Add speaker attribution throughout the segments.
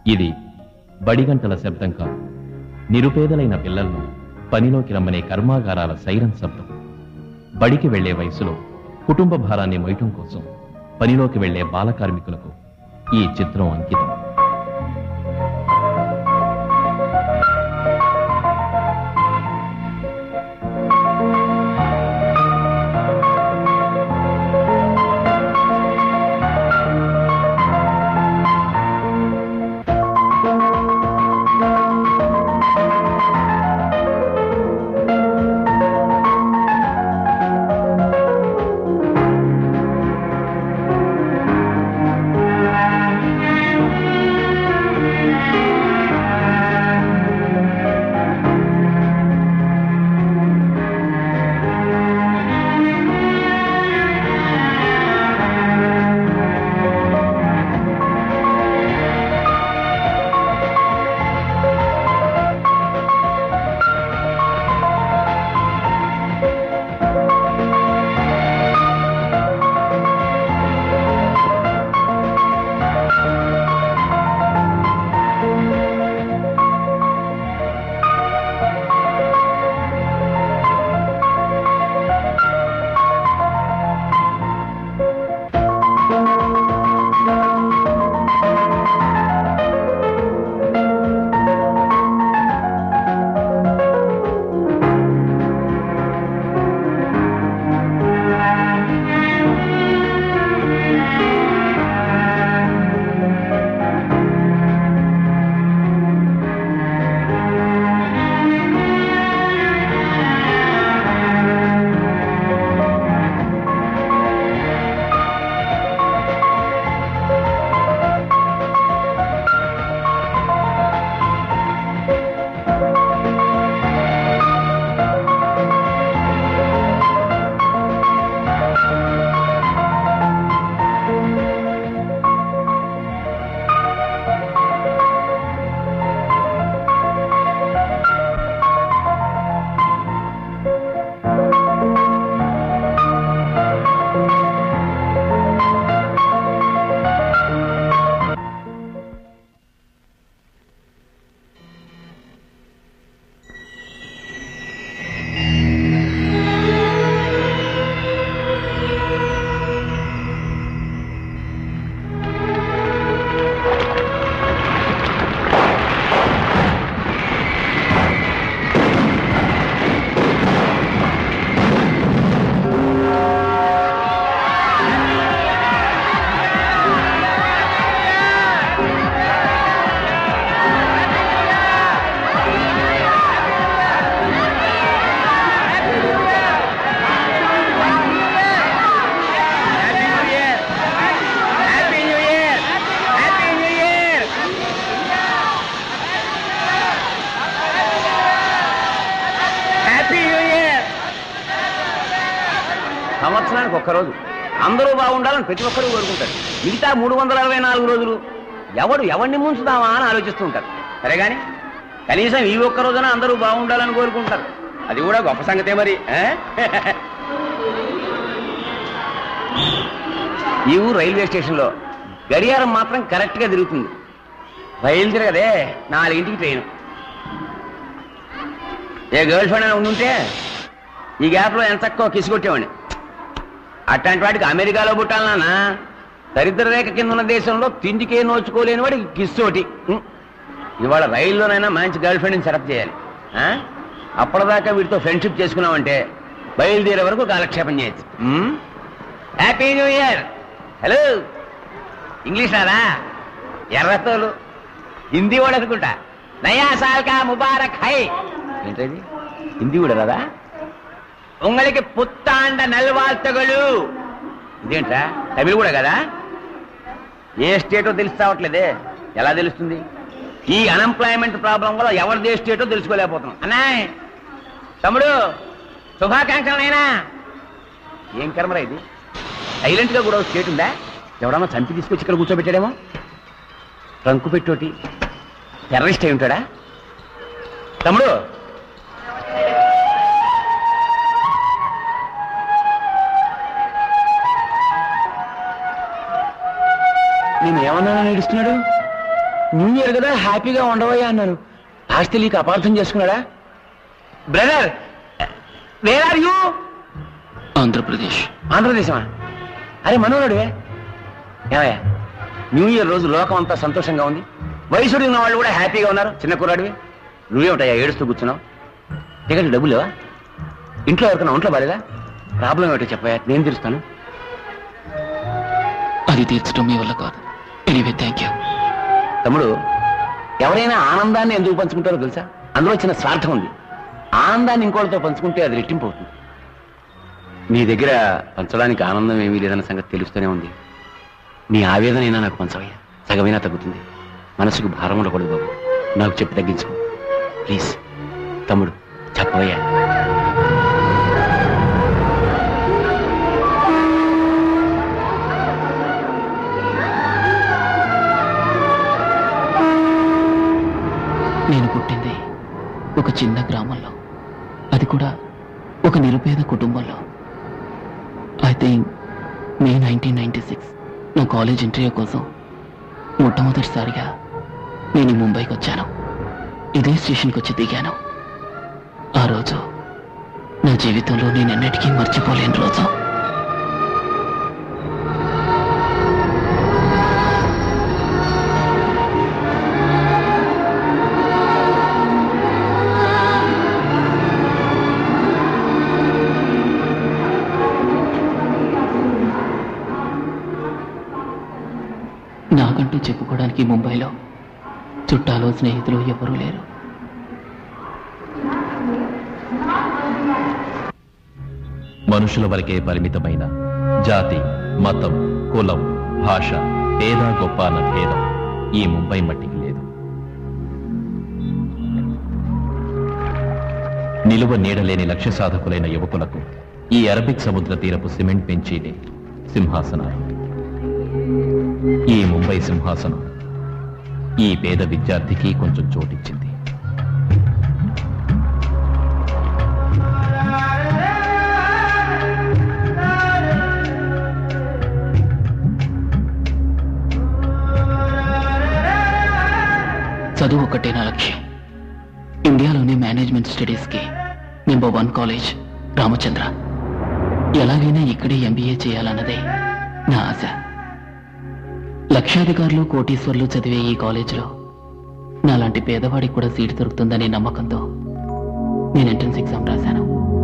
Speaker 1: ఇది బడిగంటల శబ్దం కాదు, నిరుపేదలైన పిల్లలను పనిలోకి రమ్మనే కర్మాగారాల సైరన్ శబ్దం. బడికి వెళ్లే వయసులో కుటుంబ భారాన్ని మోయటం కోసం పనిలోకి వెళ్లే బాల కార్మికులకు ఈ చిత్రం అంకితం.
Speaker 2: సంవత్సరానికి ఒక్కరోజు అందరూ బాగుండాలని ప్రతి ఒక్కరూ కోరుకుంటారు. మిగతా 364 రోజులు ఎవరిని ముంచుదామా అని ఆలోచిస్తుంటారు. సరే కానీ కనీసం ఈ ఒక్క రోజున అందరూ బాగుండాలని కోరుకుంటారు. అది కూడా గొప్ప సంగతే మరి. ఈ ఊరు రైల్వే స్టేషన్లో గడియారం మాత్రం కరెక్ట్గా తిరుగుతుంది. రైలు తిరగదే, 4ంటికి ట్రైన్. ఏ గర్ల్ ఫ్రెండ్ అని ఉండుంటే ఈ గ్యాప్లో ఎంత తక్కువ కిసిగొట్టేవాడిని. అట్లాంటి వాడికి అమెరికాలో పుట్టాలన్నా, దరిద్ర రేఖ కింద ఉన్న దేశంలో తిండికే నోచుకోలేని వాడికి కిస్తోటి. ఇవాళ రైల్లోనైనా మంచి గర్ల్ ఫ్రెండ్ని సెటప్ చేయాలి. అప్పటిదాకా వీటితో ఫ్రెండ్షిప్ చేసుకున్నామంటే బయలుదేరే వరకు కాలక్షేపం చేయొచ్చు. Happy new year. Hello, English రాదా? ఎర్రతోలు హిందీ కూడా అనుకుంటా. నయా సాల్ కా ముబారక్ హై. ఏంటది? హిందీ కూడా రాదా? ఉంగళికి పుత్తాండ నల్వాల్తగలు. ఇదేంట్రా, తమిళ కూడా కదా? ఏ స్టేటో తెలుస్తావట్లేదే. ఎలా తెలుస్తుంది? ఈ అన్ఎంప్లాయ్మెంట్ ప్రాబ్లం వల్ల ఎవరిదే స్టేటో తెలుసుకోలేకపోతున్నాం. అన్నాయ్ తమ్ముడు, శుభాకాంక్షలైనా. ఏం కర్మరా ఇది? సైలెంట్గా కూడా స్టేట్ ఉందా? ఎవడన్నా చంపి తీసుకొచ్చి ఇక్కడ కూర్చోబెట్టాడేమో. ట్రంకు పెట్టోటి టెర్రరిస్ట్ అయి ఉంటాడా? తమ్ముడు, నేను ఏమన్నా ఏడుస్తున్నాడు? న్యూ ఇయర్ కదా హ్యాపీగా ఉండవయ్యా అన్నారు. లాస్ట్ తెలియక అపార్థం చేసుకున్నాడా? Brother, where are you?
Speaker 3: Andhra Pradesh.
Speaker 2: ఆంధ్రప్రదేశమా? అరే మనోడువే. ఏమయ్యా, న్యూ ఇయర్ రోజు లోకం అంతా సంతోషంగా ఉంది, వయసుడు ఉన్న వాళ్ళు కూడా హ్యాపీగా ఉన్నారు. చిన్న కుర్రాడివి నువ్వేమిటయ్యా ఏడుస్తూ కూర్చున్నావు? టికెట్ డబ్బులు లేవా? ఇంట్లో ఎవరికైనా ఒంట్లో బాలేదా? ప్రాబ్లం ఏమిటో చెప్పయ్యా, నేను తీరుస్తాను.
Speaker 3: అది తీర్చడం మీ వల్ల కాదు. Anyway thank you.
Speaker 2: తమ్ముడు, ఎవరైనా ఆనందాన్ని ఎందుకు పంచుకుంటారో తెలుసా? అందులో చిన్న స్వార్థం ఉంది. ఆనందాన్ని ఇంకోటితో పంచుకుంటే అది రెట్టింపు అవుతుంది. నీ దగ్గర పంచడానికి ఆనందం ఏమీ లేదన్న సంగతి తెలుస్తూనే ఉంది. నీ ఆవేదనైనా నాకు పంచవయ్యా, సగమైనా తగ్గుతుంది. మనసుకు భారం ఉండకూడదు బాబు, నాకు చెప్పి తగ్గించుకో ప్లీజ్. తమ్ముడు చెప్పవయ్యా.
Speaker 3: నేను పుట్టింది ఒక చిన్న గ్రామంలో, అది కూడా ఒక నిరుపేద కుటుంబంలో. ఐ థింక్ మే 1996 నా కాలేజ్ ఇంటర్వ్యూ కోసం మొట్టమొదటిసారిగా నేను ముంబైకి వచ్చాను. ఇదే స్టేషన్కి వచ్చి దిగాను. ఆ రోజు నా జీవితంలో నేను ఎన్నటికీ మర్చిపోలేని రోజు. నాకంటూ చెప్పుకోవడానికి ముంబైలో చుట్టాలు స్నేహితులు ఎవరూ లేరు.
Speaker 1: మనుషుల వరకే పరిమితమైన జాతి, మతం, కులం, భాష, పేద గొప్ప అన్న భేదం ఈ ముంబై మట్టికి లేదు. నిలువ నీడలేని లక్ష్య సాధకులైన యువకులకు ఈ అరబిక్ సముద్ర తీరపు సిమెంట్ పెంచీలే సింహాసనాలు. ఈ ముంబై సింహాసనం ఈ పేద విద్యార్థికి కొంచెం చోటిచ్చింది.
Speaker 3: చదువు ఒక్కటే నా లక్ష్యం. ఇండియాలోని మేనేజ్మెంట్ స్టడీస్కి నంబర్ 1 కాలేజ్ రామచంద్ర. ఎలాగైనా ఇక్కడే MBA చేయాలన్నదే నా ఆశ. లక్షాధికారులు, కోటీశ్వర్లు చదివే ఈ కాలేజీలో నాలాంటి పేదవాడికి కూడా సీటు దొరుకుతుందనే నమ్మకంతో నేను ఎంట్రన్స్ ఎగ్జామ్ రాశాను.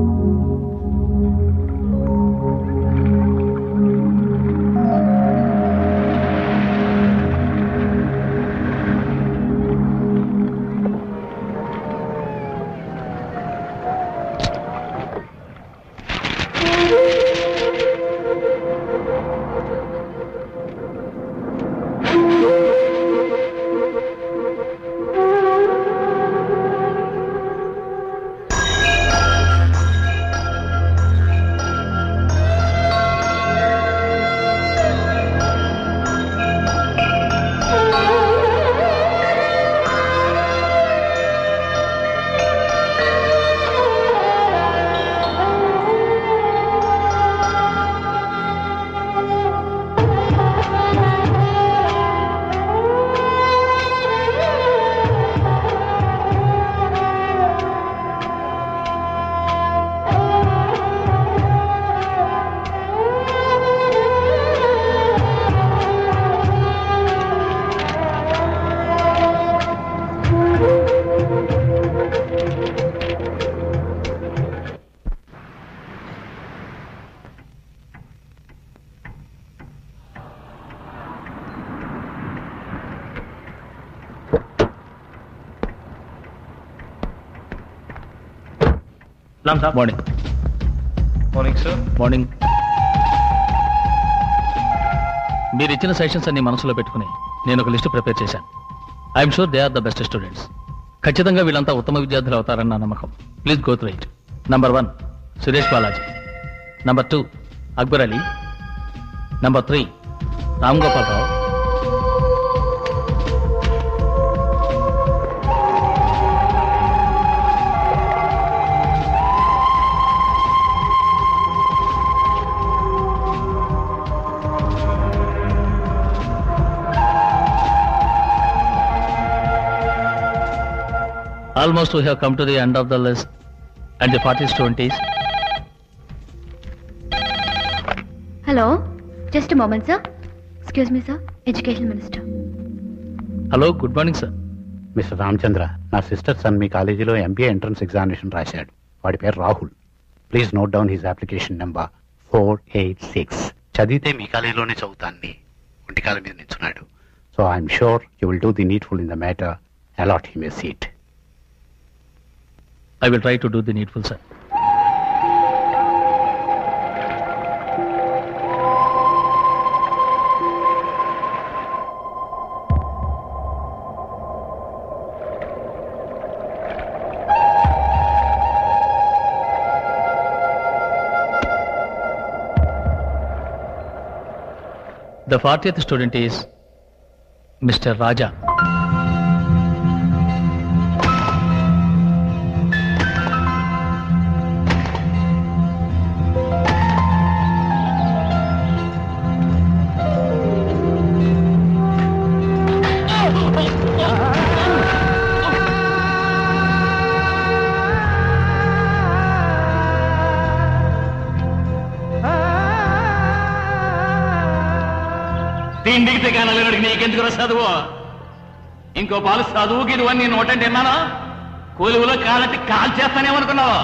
Speaker 1: మార్నింగ్.
Speaker 4: Morning sir.
Speaker 1: మార్నింగ్. మీరు ఇచ్చిన సెషన్స్ అన్ని మనసులో పెట్టుకుని నేను ఒక లిస్టు ప్రిపేర్ చేశాను. I'm sure they are the best students. ఖచ్చితంగా వీళ్ళంతా ఉత్తమ విద్యార్థులు అవుతారని నా నమ్మకం. Please go through it. Number 1 Suresh Balaji. Number 2 Akbar Ali. Number 3 Ram Gopal Rao.
Speaker 5: Almost we have come to the end of the list and the 40s 20s.
Speaker 6: Hello, just a moment, sir. Excuse me, sir. Education Minister.
Speaker 5: Hello, good morning, sir.
Speaker 7: Mister Ramachandra, నా sister sun మీ కాలేజీలో MBA entrance examination రాశాడు. వాడి పేరు Rahul. Please note down his application number 486. చదివితే మీ కాలేజీలోనే చదువుతాన్ని ఒంటికాల మీద నిల్చున్నాడు. So I'm sure you will do the needful in the matter. Allot him a seat.
Speaker 5: I will try to do the needful, sir. The 40th student is Mr. Raja.
Speaker 1: తిండికి కానలేడికి నీకెందుకు చదువు? ఇంకో పాలు చదువుకి నువ్వని నేను నోటంటే విన్నాను. కొలువులో కాలట్టి కాల్ చేస్తానేమనుకున్నావు?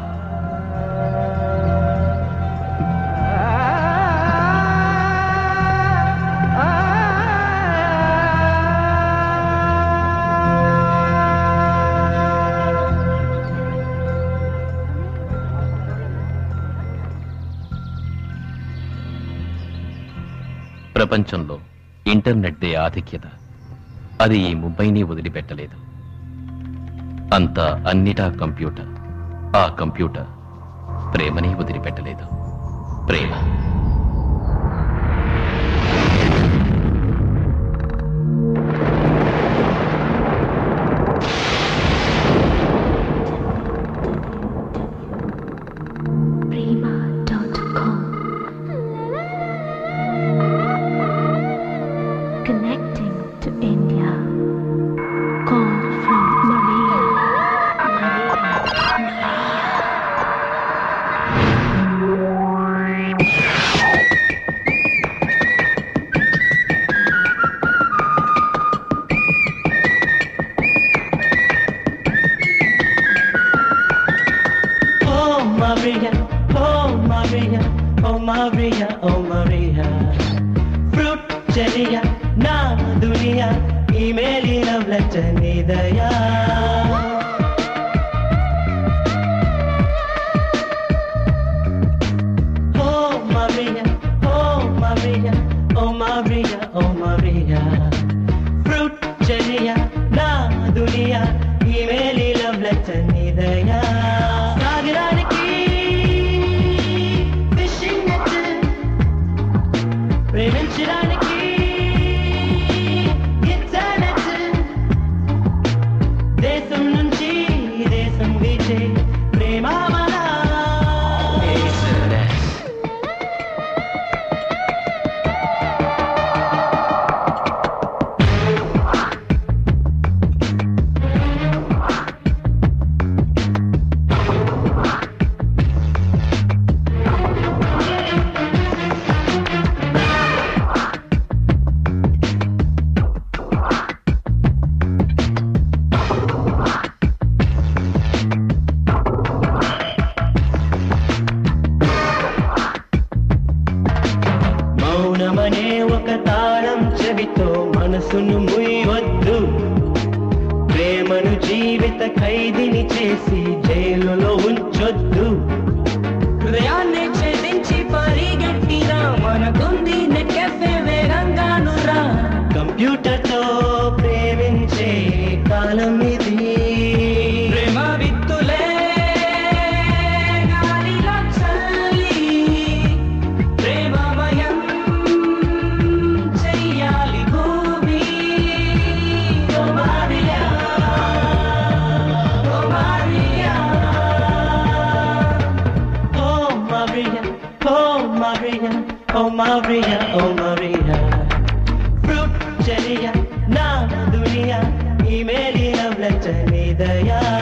Speaker 1: ప్రపంచంలో ఇంటర్నెట్దే ఆధిక్యత. అది ఈ ముంబైని వదిలిపెట్టలేదు. అంతా అన్నిటా కంప్యూటర్. ఆ కంప్యూటర్ ప్రేమని వదిలిపెట్టలేదు. ప్రేమ
Speaker 6: Connecting to India. Call from Maria.
Speaker 8: Oh Maria, oh Maria, oh Maria, oh Maria. Fruit chaliya na duniya, email love letter nidaya. Oh Maria, oh Maria, oh Maria, oh Maria. Fruit chaliya na duniya, email love letter nidaya. సాగరానికి fishing net, ప్రేమించడానికి internet, దేశం నుంచి దేశం వీచే ప్రేమామల. మౌనమనే ఒక తాళం చెవితో మనసును ముయ్యవద్దు. ప్రేమను జీవిత ఖైదీని చేసి జైలులో ఉంచొద్దు. హృదయాన్ని ఛేదించి పరిగెట్టిరా మనకుంది నెక్కెఫే వేగంగాను రా. కంప్యూటర్తో ప్రేమించే కాలం ఇది. ప్రేమ విత్తులే గాలిలో చల్లి ప్రేమమయం చెయ్యాలి భూమి. ఓ మారియా, ఓ మారియా, ఓ మారియా, ఓ మారియా, ఓ మారియా, ఓ మారియా. ఫ్రూట్ చలియా నా దునియా, ఈ మేరీ లవ్ లెటర్ నీ దయా.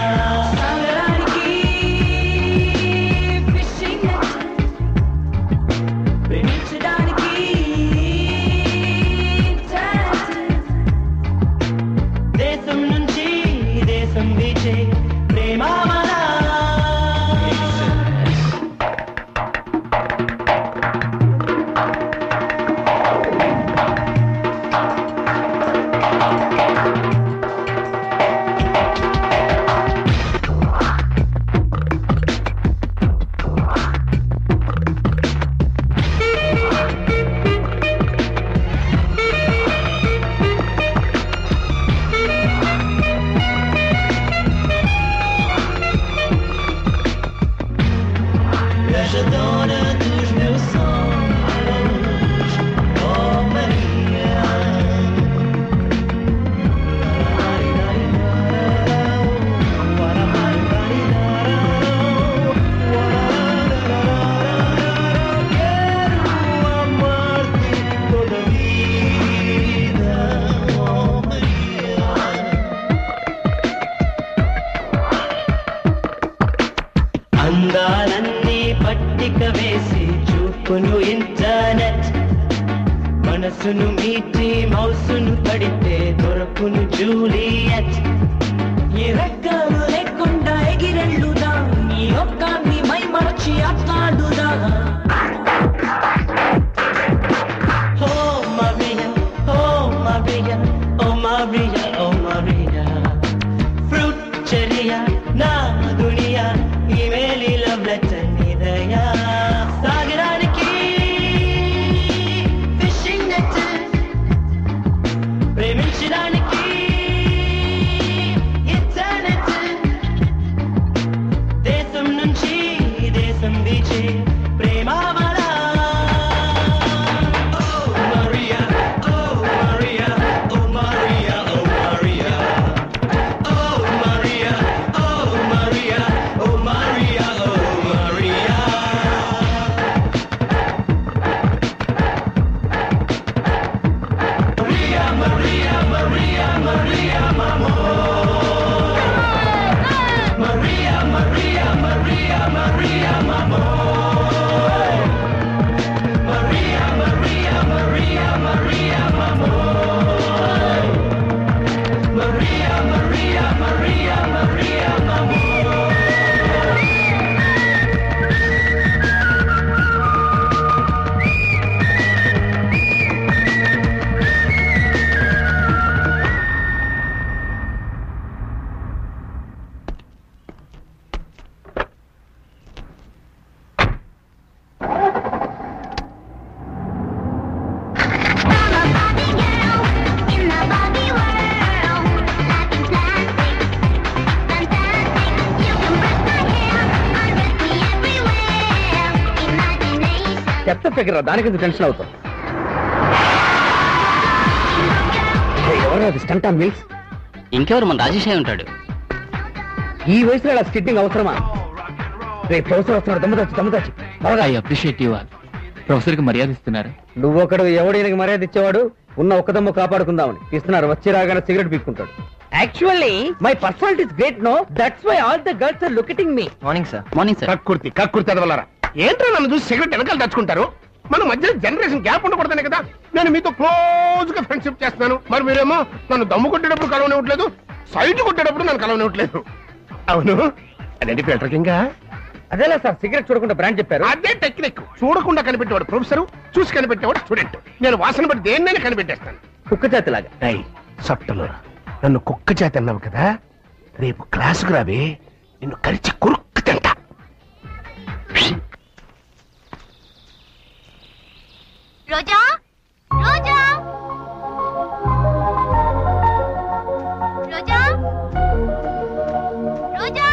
Speaker 8: మనసును మీటి మౌసును తడితే దొరకును జూలియట్ ఈ రెక్కలు లేకుండా ఎగిరెళ్ళుదా నీ ఒక్కని మై మరచి అట్లాడుదా oh Maria, oh Maria, oh Maria, oh Maria fruit చెరియా నా దునియా ఈ మేలి లవ్ లెటర్ నిదయా సాగరానికి ఫిషింగ్ నెట్ ప్రేమించడానికి ఇంటర్నెట్ దేశం నుంచి దేశం బీచే ప్రేమ వలా
Speaker 2: దానికి టెన్షన్ అవుతాం. ఎవరు స్టంట్ ఆన్ వీల్స్?
Speaker 3: ఇంకెవరు మన రాజేష్ అయి ఉంటాడు.
Speaker 2: ఈ వయసులో అలా స్కిట్టింగ్ అవసరమా? రేపు ప్రొఫెసర్ వస్తున్నాడు. దమ్ముదాచి
Speaker 3: I appreciate you all. Professor కి మర్యాద ఇస్తున్నారు.
Speaker 2: నువ్వు ఒకడు ఎవడైనా మర్యాద ఇచ్చేవాడు ఉన్న ఒక్క దమ్ము కాపాడుకుందామని ఇస్తున్నారు. వచ్చి రాగానే సిగరెట్ పీక్కుంటాడు. Actually my personality is great no, that's why all the girls are looking me.
Speaker 3: Morning sir. Morning sir.
Speaker 7: కక్కుర్తి అదవలరా. ఏంటో నన్ను చూసి సిగరెట్ వెనకాల తెచ్చుకుంటారు. మన మధ్య జనరేషన్ గ్యాప్ ఉండకూడదనే కదా నేను మీతో క్లోజ్ గా ఫ్రెండ్షిప్ చేస్తున్నాను. మరి మీరేమో నన్ను దమ్ము కొట్టేటప్పుడు కలవనివ్వట్లేదు, సైట్ కొట్టేటప్పుడు నన్ను కలవనివ్వట్లేదు. అవును, అదేంటి ఫిల్టర్ కింగ్?
Speaker 2: అదేలా సార్, సిగరెట్ చూడకుండా బ్రాండ్ చెప్పారు.
Speaker 7: అదే టెక్నిక్. చూడకుండా కనిపెట్టేవాడు ప్రొఫెసర్, చూసి కనిపెట్టేవాడు స్టూడెంట్. నేను వాసన బట్టి దేన్నైనా కనిపెట్టేస్తాను.
Speaker 2: కుక్క చేతిలాగా.
Speaker 7: సప్టలో నన్ను కుక్క చేతి అన్నావు కదా, రేపు క్లాసుకు రావే, నిన్ను కరిచి కురుక్కు తింటా.
Speaker 6: రోజా, రోజా, రోజా, రోజా.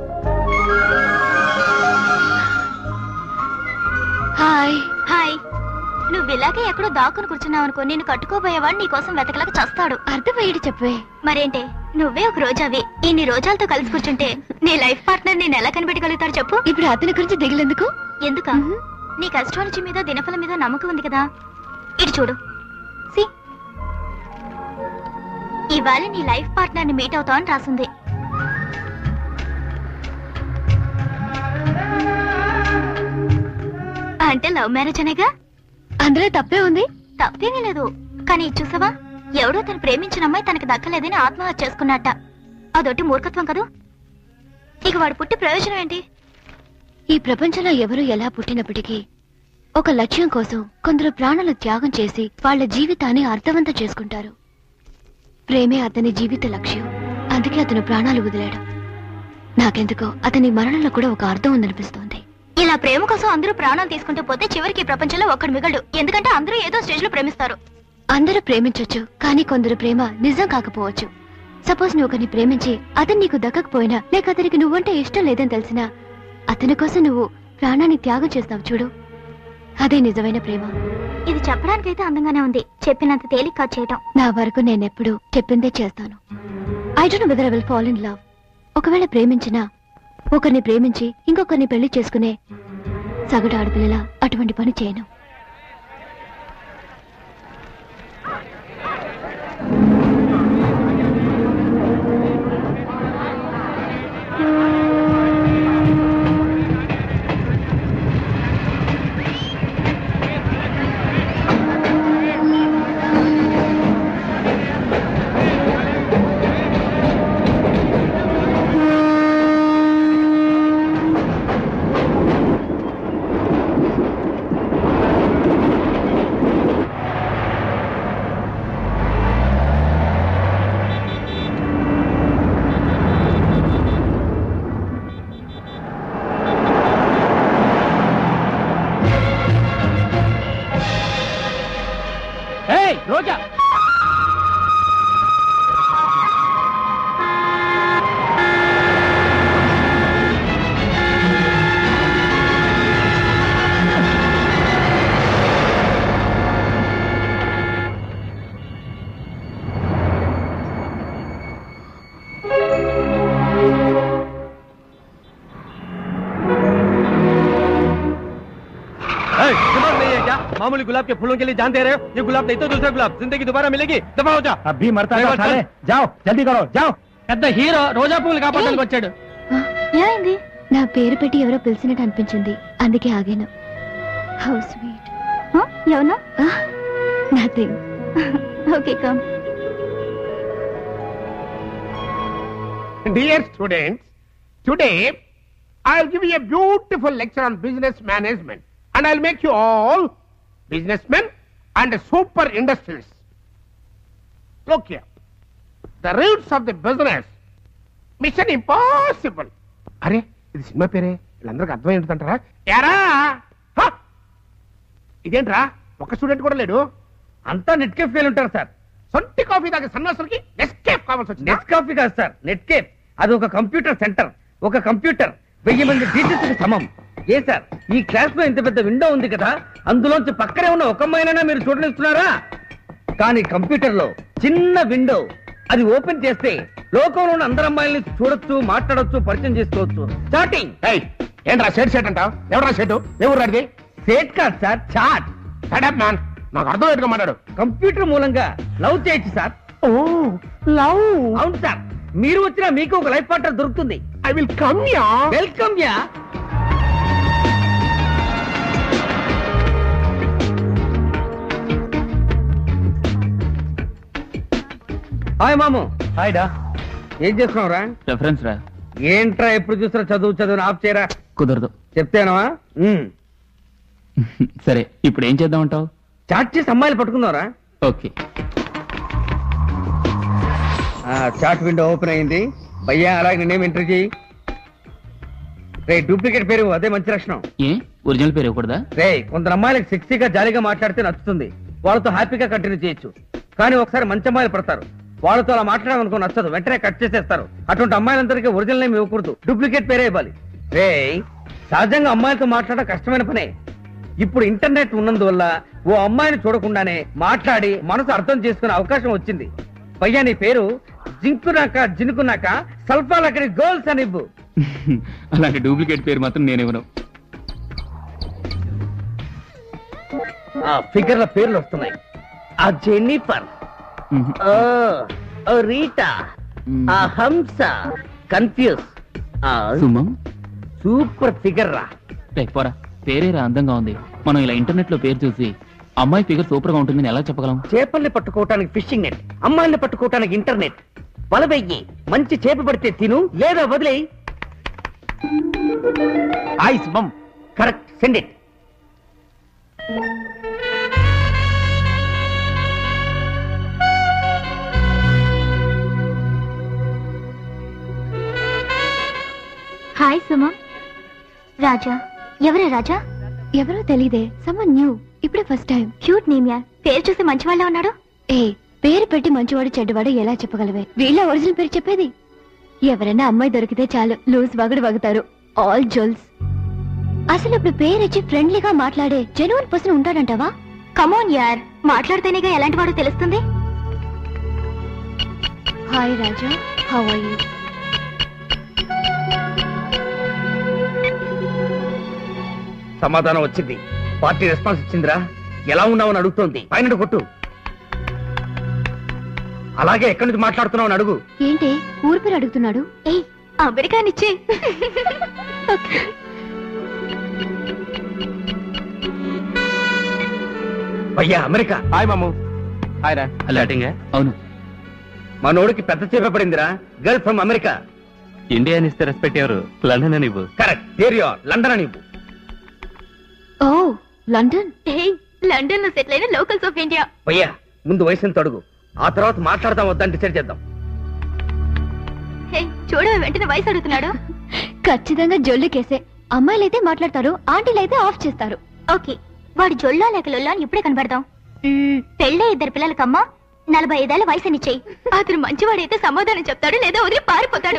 Speaker 6: Hi hi. నువ్వు ఇలాగే ఎక్కడో దాక్కుని కూర్చున్నావు అనుకో, నేను కట్టుకోబోయేవాడు నీ కోసం వెతకలేక చస్తాడు. అర్థమయ్యేది చెప్పే. మరేంటే, నువ్వే ఒక రోజావి. ఇన్ని రోజాలతో కలిసి కూర్చుంటే నీ లైఫ్ పార్ట్నర్ నేను ఎలా కనిపెట్టగలుగుతాడు చెప్పు. ఇప్పుడు అతని గురించి దిగులేందుకు? ఎందుక? నీ కష్టాలచి మీద దినఫలం మీద నమ్మకం ఉంది కదా. ఇటు చూడు. ఇవాళ నీ లైఫ్ పార్ట్నర్ ని మీట్ అవుతావు అని రాసింది. అంటే లవ్ మ్యారేజ్ అనేగా. అందులో తప్పే ఉంది? తప్పేమీ లేదు. కానీ చూసావా, ఎవడో తను ప్రేమించిన అమ్మాయి తనకి దక్కలేదని ఆత్మహత్య చేసుకున్నట్ట. అదొట్టి మూర్ఖత్వం కదూ. ఇక వాడు పుట్టి ప్రయోజనం ఏంటి? ఈ ప్రపంచంలో ఎవరు ఎలా పుట్టినప్పటికీ ఒక లక్ష్యం కోసం కొందరు ప్రాణాలు త్యాగం చేసి వాళ్ళ జీవితాన్ని అర్థవంతం చేసుకుంటారు. ప్రేమే అతని జీవిత లక్ష్యం. అందుకే అతను ప్రాణాలు వదిలాడు. నాకెందుకో అతని మరణంలో కూడా ఒక అర్థం ఉందనిపిస్తోంది. ఇలా ప్రేమ కోసం అందరూ ప్రాణాలు తీసుకుంటూ పోతే చివరికి ఈ ప్రపంచంలో ఒక్కడు మిగలడు. ఎందుకంటే అందరూ ఏదో స్టేజ్ లో ప్రేమిస్తారు. అందరూ ప్రేమించొచ్చు, కానీ కొందరు ప్రేమ నిజం కాకపోవచ్చు. సపోజ్ నువ్వు ఒకరిని ప్రేమించి అతను నీకు దక్కకపోయినా, లేక అతనికి నువ్వంటే ఇష్టం లేదని తెలిసినా అతని కోసం నువ్వు ప్రాణాన్ని త్యాగం చేస్తావు చూడు, అదే నిజమైన ప్రేమ. ఇది చెప్పడానికైతే అందంగానే ఉంది, చెప్పినంత తేలిక కాదు చేయటం. నా వరకు నేనెప్పుడు చెప్పిందే చేస్తాను. I don't know whether I will fall in love. ఒకవేళ ప్రేమించినా ఒకరిని ప్రేమించి ఇంకొకరిని పెళ్లి చేసుకునే సగటు ఆడపిల్లలా అటువంటి పని చేయను.
Speaker 5: రోజా
Speaker 9: मामूली गुलाब के फूलों के लिए जान दे रहे हो? ये गुलाब नहीं तो दूसरा गुलाब, जिंदगी दोबारा मिलेगी। दफा हो जा।
Speaker 7: अभी मरता है साले, जाओ जल्दी करो जाओ.
Speaker 5: పెద్ద హీరో రోజా పూలు కాపాడడానికి వచ్చాడు.
Speaker 6: ఏమైంది? నా పేరు పెట్టి ఎవరో పిలిచినట్టు అనిపించింది, అందుకే ఆగాను. How sweet. ఎవరు? Nothing. Okay come.
Speaker 10: Dear students, today I'll give you a beautiful lecture on business management, and I'll make you all businessmen and super industrialists. Look here, the roots of the business, mission impossible. అరే ఇది cinema పేరే, వీళ్ళందరికీ అర్థమై ఉంటుందంటారా? యారా ఇదేంట్రా, ఒక్క student కూడా లేడు.
Speaker 9: అంతా నెట్ కేఫ్ ఫెయిల్ ఉంటారు సార్.
Speaker 10: సొంటి కాఫీ తాగే సన్నాసులకి నెస్కేఫ్ కావాల్సి వచ్చింది.
Speaker 9: నెట్ కాఫీ కాదు సార్, నెట్ కేఫ్. అది ఒక కంప్యూటర్ సెంటర్. ఒక కంప్యూటర్ 1000 మంది టీచర్స్ కి సమం. ఏ సార్, ఈ క్లాస్ లో ఇంత పెద్ద విండో ఉంది కదా, అందులోంచి పక్కనే ఉన్న ఒక అమ్మాయినైనా మీరు చూడనిస్తున్నారా? కానీ కంప్యూటర్ లో చిన్న విండో, అది ఓపెన్ చేస్తే లోకంలో ఉన్న అందరు అమ్మాయిల్ని చూడొచ్చు, మాట్లాడొచ్చు, పరిచయం చేసుకోవచ్చు. చాటింగ్.
Speaker 10: ఏంట్రా షేట్ అంటావు? ఎవరా షేటు? ఎవరు రాడిది?
Speaker 9: సేట్ కాదు సార్, చాట్.
Speaker 10: షట్ మ్యాన్, నాకు అర్థం ఎట్టుగా మాట్లాడు.
Speaker 9: కంప్యూటర్ మూలంగా లవ్ చేయొచ్చు సార్.
Speaker 10: Oh love.
Speaker 9: అవును సార్, మీరు వచ్చినా మీకు ఒక లైఫ్ పార్ట్నర్ దొరుకుతుంది.
Speaker 10: I will come ya.
Speaker 9: Welcome ya. Hi మాము.
Speaker 5: హాయ్ డా.
Speaker 9: ఏం చేస్తున్నావు రా?
Speaker 3: రెఫరెన్స్ రా.
Speaker 9: ఏంట్రా ఎప్పుడు చూసినా చదువు ఆఫ్ చేయరా.
Speaker 3: కుదరదు.
Speaker 9: చెప్తేనవా?
Speaker 3: సరే, ఇప్పుడు ఏం చేద్దామంటావు?
Speaker 9: చాట్ చేసి అమ్మాయిలు పట్టుకుందాంరా.
Speaker 3: ఓకే.
Speaker 9: చాట్ విండో ఓపెన్ అయింది. భయ్యా అలాగే నేమ్ ఎంట్రీ చేయి. రే డూప్లికేట్ పేరు అదే మంచి లక్షణం.
Speaker 3: ఏ ఒరిజినల్ పేరు ఇవ్వకూడదా?
Speaker 9: రే కొందరు అమ్మాయిలకు సెక్సీగా జాలీగా మాట్లాడితే నచ్చుతుంది, వాళ్ళతో హ్యాపీగా కంటిన్యూ చేయొచ్చు. కానీ ఒకసారి మంచి అమ్మాయిలు పడతారు, వాళ్ళతో అలా మాట్లాడాలనుకో నచ్చదు, వెంటనే కట్ చేసేస్తారు. అటువంటి అమ్మాయిలందరికీ ఒరిజినల్ నేమ్ ఇవ్వకూడదు, డూప్లికేట్ పేరే ఇవ్వాలి. రే సహజంగా అమ్మాయిలతో మాట్లాడడం కష్టమైన పనే. ఇప్పుడు ఇంటర్నెట్ ఉన్నందువల్ల ఓ అమ్మాయిని చూడకుండానే మాట్లాడి మనసు అర్థం చేసుకునే అవకాశం వచ్చింది. పయ్యా నీ పేరు జింకునాక జినుకున్నాక సల్ఫాలకడి గోల్స్ అని ఇవ్వు.
Speaker 3: అలాంటి డూప్లికేట్ పేరు మాత్రం నేనివ్వను.
Speaker 9: ఫిగర్ల పేర్లు వస్తున్నాయి. ఆ జెన్నిఫర్, రీటా, ఆ హంస, కన్ఫ్యూజ్,
Speaker 3: సుమం.
Speaker 9: సూపర్ ఫిగర్ రా.
Speaker 3: పోరా, పేరేరా అందంగా ఉంది. మనం ఇలా ఇంటర్నెట్ లో పేరు చూసి అమ్మాయి ఫిగర్ సూపర్ గా ఉంటుందని ఎలా చెప్పగలం?
Speaker 9: చేపల్ని పట్టుకోవటానికి ఫిషింగ్ నెట్, అమ్మాయిల్ని పట్టుకోవటానికి ఇంటర్నెట్. వల వెయ్యి, మంచి చేప పడితే తిను, లేదా వదిలే. Hi Sumam. Correct, send it.
Speaker 6: Hi Sumam. Raja. ఎవరే రాజా? ఎవరో తెలీదే. సమ్మన్ న్యూ, ఇప్పుడే ఫస్ట్ టైం. క్యూట్ నేమ్ యార్. పేరు చూసి మంచివాళ్ళ ఉన్నాడు. ఏ పేరు పెట్టి మంచివాడు చెడ్డవాడు ఎలా చెప్పగలవే? వీళ్ళ ఒరిజినల్ పేరు చెప్పేది. ఎవరైనా అమ్మాయి దొరికితే చాలు లూజ్ వగడు వగుతారు. ఆల్ జోల్స్. అసలు ఇప్పుడు పేరిచ్చి ఫ్రెండ్లీగా మాట్లాడే జెన్యూన్ పర్సన్ ఉంటాడంటావా? కమోన్ యార్, మాట్లాడితేనేగా ఎలాంటి వాడో తెలుస్తుంది. Hi Raja, how are you?
Speaker 9: సమాధానం వచ్చింది. పార్టీ రెస్పాన్స్ ఇచ్చిందిరా. ఎలా ఉన్నావని అడుగుతోంది. పైన కొట్టు. అలాగే ఎక్కడి నుంచి మాట్లాడుతున్నావు అని అడుగు.
Speaker 6: ఏంటి ఊరి పేరు అడుగుతున్నాడు? ఏ అమెరికానిచ్చే.
Speaker 9: అయ్యా అమెరికా.
Speaker 10: హాయ్ మాము. హాయ్ రా.
Speaker 3: అవును,
Speaker 9: మా నోడికి పెద్ద చేప పడిందిరా. Girl from America.
Speaker 5: ఇండియా అని ఇస్తే రెస్పెక్ట్ ఎవరు? లండన్ అని ఇవ్వు.
Speaker 9: Correct, there you are. London అని ఇవ్వు.
Speaker 6: Oh London. లండన్ లో సెటిల్ అయిన లోకల్స్ ఆఫ్ ఇండియా.
Speaker 9: అయ్యా ముందు వయసుని తడుగు, ఆ తర్వాత మాట్లాడదాం వద్దని డిసైడ్ చేద్దాం.
Speaker 6: చూడవే వెంటనే వయసు అడుగుతున్నాడు. ఖచ్చితంగా జొల్లు కేసే. అమ్మాయిలైతే మాట్లాడతారు, ఆంటీలైతే ఆఫ్ చేస్తారు. ఓకే, వాడు జొల్లా లేక లొల్లా అని ఇప్పుడే కనబడతాం. పెళ్ళే 2 పిల్లలకమ్మా 45 ఏళ్ల వయసుని చెయ్యి. అతను మంచివాడైతే సమాధానం చెప్తాడు, లేదా వదిలి పారిపోతాడు.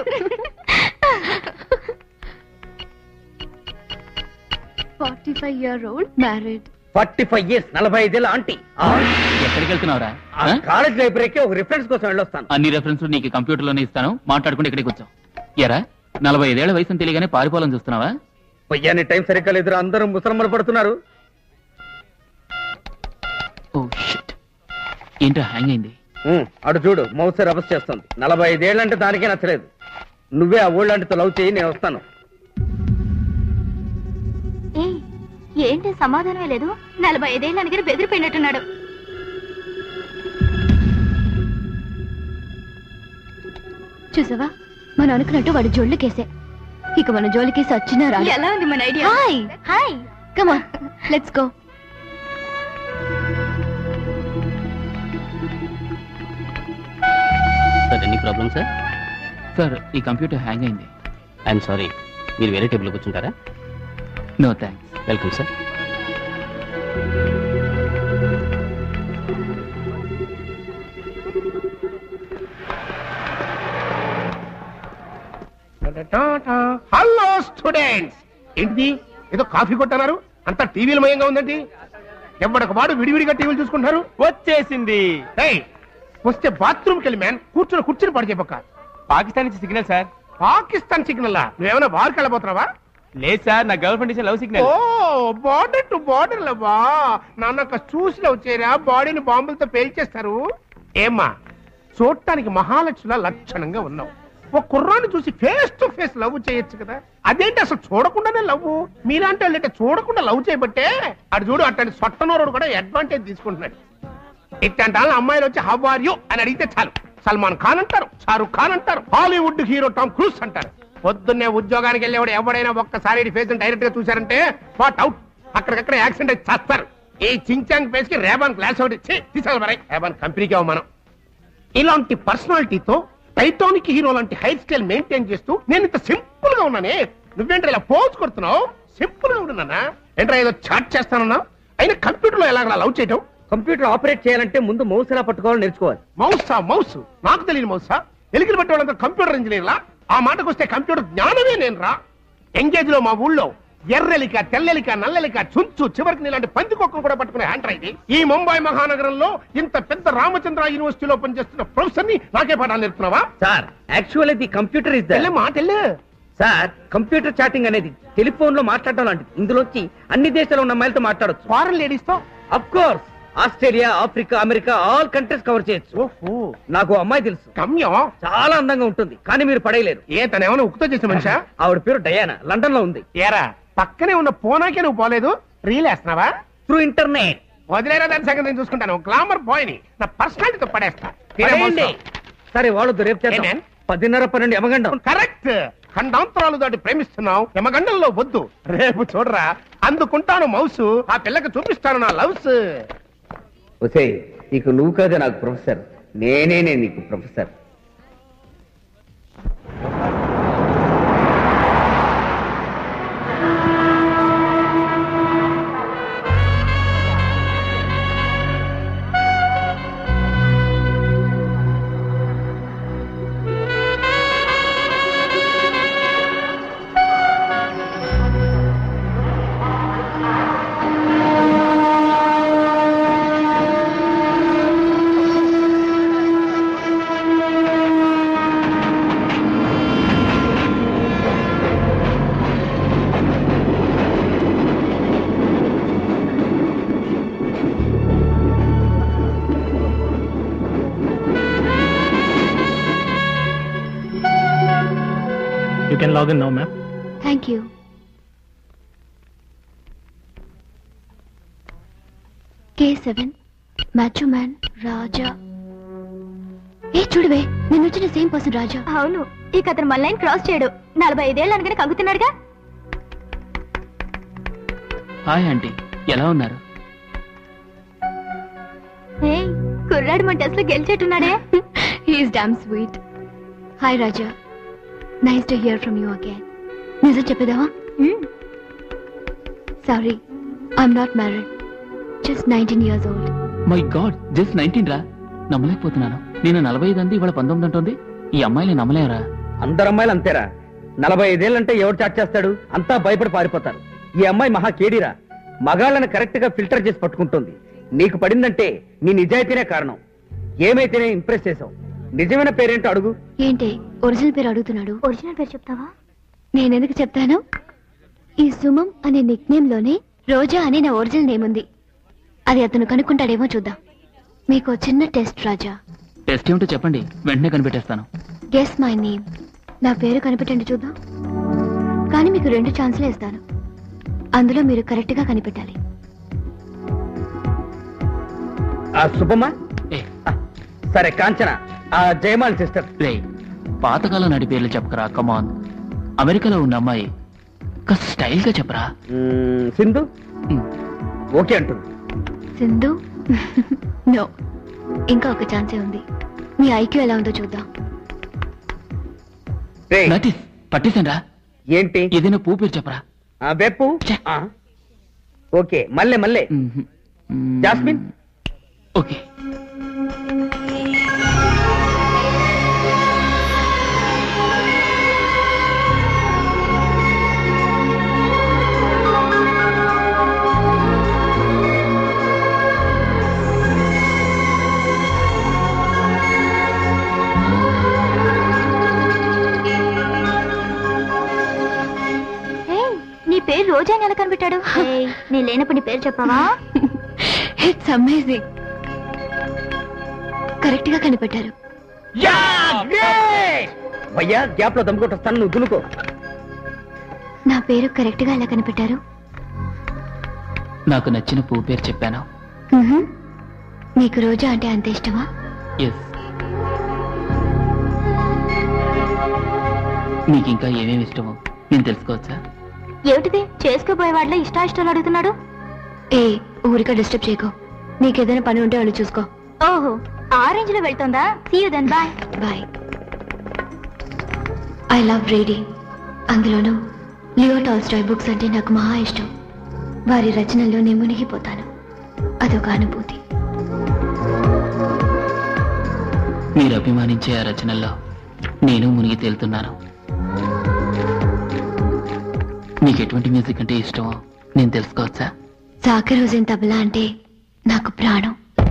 Speaker 11: 45-year-old married.
Speaker 9: 45 years 45 ఏళ్ళ ఆంటీ.
Speaker 3: ఎక్కడికి వెళ్తున్నావురా?
Speaker 9: కాలేజ్ లైబ్రరీకి ఒక రిఫరెన్స్ కోసం వెళ్ళొస్తాను.
Speaker 3: అన్ని రెఫరెన్స్ నీకు కంప్యూటర్ లోనే ఇస్తాను, మాట్లాడుకుంటే ఇక్కడికి వచ్చావు. ఎరా 45 ఏళ్ల వయసుని తెలియగానే పారిపోవాలని చూస్తున్నావా?
Speaker 9: పొయ్యాన్ని టైం సరిగ్గా లేదురా, అందరూ ముసలమ్మలు పడుతున్నారు.
Speaker 3: ఓ షిట్, ఏంట్రా హ్యాంగ్ అయింది?
Speaker 9: అటు చూడు, మౌస్ రబస్ చేస్తుంది. 45 ఏళ్ళంటే దానికే నచ్చలేదు. నువ్వే ఆ ఓల్డ్ లవ్ చేయి, నేను వస్తాను.
Speaker 6: ఏంటి సమాధానమే లేదు? 45 ఏళ్ళ దగ్గర బెదిరిపోయినట్టున్నాడు.
Speaker 11: చూసావా, మనం అనుకున్నట్టు వాడి జోళ్ళు కేసే. ఇక మన జోలికేసి వచ్చినా రా.
Speaker 6: ఎలా ఉంది మన idea?
Speaker 11: Hi
Speaker 6: hi,
Speaker 11: come on let's go.
Speaker 3: Sir any problem sir? Sir ఈ కంప్యూటర్ హ్యాంగ్ అయింది. ఐఎమ్ సారీ, మీరు వేరే టేబుల్ కూర్చుంటారా? No thanks. Welcome sir.
Speaker 10: Hello students, ఏంటిది ఏదో కాఫీ కొట్టన్నారు? అంతా టీవీల మయంగా ఉందండి. ఎవడొక వాడు విడివిడిగా టీవీలు చూసుకుంటారు.
Speaker 2: వచ్చేసింది.
Speaker 10: వస్తే బాత్రూమ్కి వెళ్ళి మ్యాన్ కూర్చుని పడి చెప్పక.
Speaker 2: పాకిస్తాన్ నుంచి సిగ్నల్ సార్.
Speaker 10: పాకిస్తాన్ సిగ్నల్? నువ్వేమైనా బార్కి వెళ్ళబోతున్నావా?
Speaker 2: లేదు సార్, నా girlfriend love signal.
Speaker 10: Oh border to border లవ్వా? నాన్న చూసి లవ్ చేయరా, బాడీని బాంబులతో పేల్చేస్తారు. ఏమ్మా, చూడటానికి మహాలక్ష్మిలా లక్షణంగా ఉన్నావు. ఒక కుర్రాన్ని చూసి ఫేస్ టు ఫేస్ లవ్ చేయొచ్చు కదా. అదేంటి అసలు చూడకుండానే లవ్? మీలాంటి వాళ్ళంటే చూడకుండా లవ్ చేయబట్టే అటు చూడు, అట్లాంటి సొట్టనోరుడు కూడా అడ్వాంటేజ్ తీసుకుంటున్నాడు. ఇట్లాంటి వాళ్ళ అమ్మాయిలు వచ్చి హౌ ఆర్ యు అని అడిగితే చాలు, సల్మాన్ ఖాన్ అంటారు, షారుఖ్ ఖాన్ అంటారు, హాలీవుడ్ హీరో టామ్ క్రూజ్ అంటారు. పొద్దున్నే ఉద్యోగానికి వెళ్ళేవాడు ఎవడైనా ఒక్కసారి ఫేస్ డైరెక్ట్ గా చూశారంటే వాట్ అవుట్, అక్కడికక్కడ యాక్సిడెంట్ అయితే చేస్తారు. ఈ చించాంగ్ ఫేస్ కి రేబాన్ గ్లాస్ ఒకటి తీసాలి మరి. రేబాన్ కంపెనీకి మనం ఇలాంటి పర్సనాలిటీతో టైటానిక్ హీరో లాంటి హెయిర్ స్టైల్ మెయింటైన్ చేస్తూ నేను ఇంత సింపుల్ గా ఉన్నానే. నువ్వేంటి ఇలా పోజ్ కొడుతున్నావు? సింపుల్ గా ఉన్నానా? ఏంట్రా ఏదో చాట్ చేస్తానన్నా? అయినా కంప్యూటర్ లో ఎలా లవ్ చేయటం?
Speaker 9: కంప్యూటర్ ఆపరేట్ చేయాలంటే ముందు మౌస్ ఎలా పట్టుకోవాలో నేర్చుకోవాలి.
Speaker 10: మౌస్ నాకు తెలియదు. మౌసా? ఎలికలు పట్టే వాళ్ళంతా కంప్యూటర్ ఇంజనీర్లా? ఆ మాటకు వస్తే కంప్యూటర్ జ్ఞానమే నేను రా. ఎంగేజ్ లో మా ఊళ్ళో ఎర్రెలిక, తెల్లెలిక, నల్లెలిక, చుంచు, చివరికి నీలాంటి పందికొక్కను కూడా పట్టుకునే హ్యాండ్ రైట్. ఈ ముంబై మహానగరంలో ఇంత పెద్ద రామచంద్ర యూనివర్సిటీలో పనిచేస్తున్న ప్రొఫెసర్ ని నాకే పాఠాలు నేర్పుతున్నావా?
Speaker 9: Sir, actually the computer is
Speaker 10: మాటెళ్ళు
Speaker 9: సార్. కంప్యూటర్ చాటింగ్ అనేది టెలిఫోన్ లో మాట్లాడటం లాంటిది. ఇందులోంచి అన్ని దేశాల్లో ఉన్న అమ్మాయిలతో మాట్లాడొచ్చు.
Speaker 10: ఫారెన్ లేడీస్ తో
Speaker 9: of course Australia, Africa, America all countries cover చేయొచ్చు. నాకు అమ్మాయి తెలుసు,
Speaker 10: కమ్యం,
Speaker 9: చాలా అందంగా ఉంటుంది, కానీ మీరు పడేయలేరు.
Speaker 10: తనేమైనా ఉక్తో చేసిన మనిషా?
Speaker 9: ఆవిడ పేరు డయానా, లండన్ లో ఉంది.
Speaker 10: ఏరా పక్కనే ఉన్న పోనాకే నువ్వు పోలేదు? రీల్ వేస్తున్నావా?
Speaker 9: Through internet.
Speaker 10: వదిలేరా, దాని సంగతి నేను చూసుకుంటాను. గ్లామర్ బాయ్ ని నా పర్సనాలిటీతో పడేస్తా.
Speaker 9: సరే, వాళ్ళు రేపు చేద్దాం. 10:30-12 యమగండం.
Speaker 10: కరెక్ట్. ఖండాంతరాలు దాటి ప్రేమిస్తున్నావు, యమగండంలో వద్దు. రేపు చూడరా, అందుకుంటాను మౌసు, ఆ పిల్లకి చూపిస్తాను నా లవ్స్.
Speaker 9: ఒసే, నీకు నువ్వు కాదే నాకు ప్రొఫెసర్, నేనే నీకు professor.
Speaker 5: You can log in now, ma'am.
Speaker 11: Thank you. K7 Macho Man Raja. చూడవే, నేను వచ్చిన సేమ్ పర్సన్ రాజా.
Speaker 6: అవును, ఇక అతను మన లైన్ క్రాస్ చేయడు. 45 ఏళ్ళు అనగానే కగ్గుతున్నాడుగా.
Speaker 3: హాయ్ ఆంటీ, ఎలా ఉన్నారు?
Speaker 6: కుర్రాడు మన టెస్ట్ లో గెలిచేట్టున్నాడే.
Speaker 11: He is damn sweet. Hi Raja. Nice to hear from you again. నిజం చెప్పేదావా? Sorry, I'm not married. Just 19 years old.
Speaker 3: My god, just 19 రా. నమ్మలేకపోతున్నాను. నేను 45 అంది, ఇవాళ 19 అంటుంది. ఈ అమ్మాయిని నమ్మలేరా?
Speaker 9: అందరు అమ్మాయిలు అంతేరా. 45 ఏళ్ళంటే ఎవరు చాట్ చేస్తాడు? అంతా భయపడి పారిపోతారు. ఈ అమ్మాయి మహా కేడిరా. మగాళ్ళని కరెక్ట్ గా ఫిల్టర్ చేసి పట్టుకుంటుంది. నీకు పడిందంటే నీ నిజాయితీనే కారణం. ఏమైతేనే ఇంప్రెస్ చేసావు. నిజమైన పేరేంటో అడుగు.
Speaker 11: ఏంటి ఒరిజినల్ పేరు అడుగుతున్నాడు?
Speaker 6: ఒరిజినల్ పేరు చెప్తావా?
Speaker 11: నేనెందుకు చెప్తాను? ఈ సుమం అనే నిక్ నేమ్ లోనే రోజా అనే నా ఒరిజినల్ నేమ్ ఉంది. అది అతను కనుక్కుంటాడేమో చూద్దాం. మీకు చిన్న టెస్ట్ రాజా.
Speaker 3: టెస్ట్ ఏమిటో చెప్పండి, వెంటనే కనిపెట్టేస్తాను.
Speaker 11: Guess my name. నా పేరు కనిపెట్టండి చూద్దాం. కానీ మీకు 2 ఛాన్స్లే ఇస్తాను. అందులో మీరు కరెక్ట్ గా కనిపెట్టాలి.
Speaker 9: ఆ శుభమా? సరే కాంచన, ఆ జయమాల్ సిస్టర్.
Speaker 3: రే, పాతకాలం నాటి పేర్లు చెప్పకరా. కమాన్, అమెరికాలో ఉన్న అమ్మాయి, కాస్త స్టైల్ గా చెప్పరా.
Speaker 9: సింధు ఓకే అంటుంది.
Speaker 11: సింధు? నో, ఇంకా ఒక ఛాన్సే ఉంది. మీ ఐక్యూ ఎలా ఉందో చూద్దాం.
Speaker 3: పట్టేశాన్రా.
Speaker 9: ఏంటి?
Speaker 3: ఏదైనా పూ పేరు చెప్పరా.
Speaker 9: వెప్పు. ఓకే, మల్లె. మల్లె. జాస్మిన్.
Speaker 3: ఓకే.
Speaker 6: నీ పేరు రోజా ఎలా కనిపెట్టాడు? నీ లేనప్పుడు నీ పేరు చెప్పావా?
Speaker 11: It's amazing. కరెక్ట్ గా కనిపెట్టారు.
Speaker 9: భయ్యా, గ్యాప్ లో దమ్ముకొట్టొస్తాను, నువ్వు దులుకో.
Speaker 11: నా పేరు కరెక్ట్ గా ఎలా కనిపెట్టారు?
Speaker 3: నాకు నచ్చిన పూ పేరు చెప్పాను.
Speaker 11: మీకు రోజా అంటే అంత ఇష్టమా?
Speaker 3: ఎస్. మీకు ఇంకా ఏమేమి ఇష్టమో నేను తెలుసుకోవచ్చా?
Speaker 6: ఏమిటిది? చేసుకోబోయే వాళ్ళ ఇష్టాయిష్టాలు అడుగుతున్నాడు.
Speaker 11: ఏ ఊరిక డిస్టర్బ్ చేయకో. నీకేదైనా పని ఉంటే వాళ్ళు చూసుకో.
Speaker 6: ఓహో, ఆ రేంజ్ లో వెళ్తుందా? See you then. Bye
Speaker 11: bye. I love reading. అందులోనూ లియో టాల్స్టాయ్ బుక్స్ అంటే నాకు మహా ఇష్టం. వారి రచనల్లో నేను మునిగిపోతాను. అదొక అనుభూతి.
Speaker 3: మీరు అభిమానించే ఆ రచనల్లో నేను మునిగి తేలుతున్నాను. మీకు ఎటువంటి మ్యూజిక్ అంటే ఇష్టమో నేను తెలుసుకోవచ్చా?
Speaker 11: జాకిర్ హుసేన్ తబలా అంటే నాకు ప్రాణం.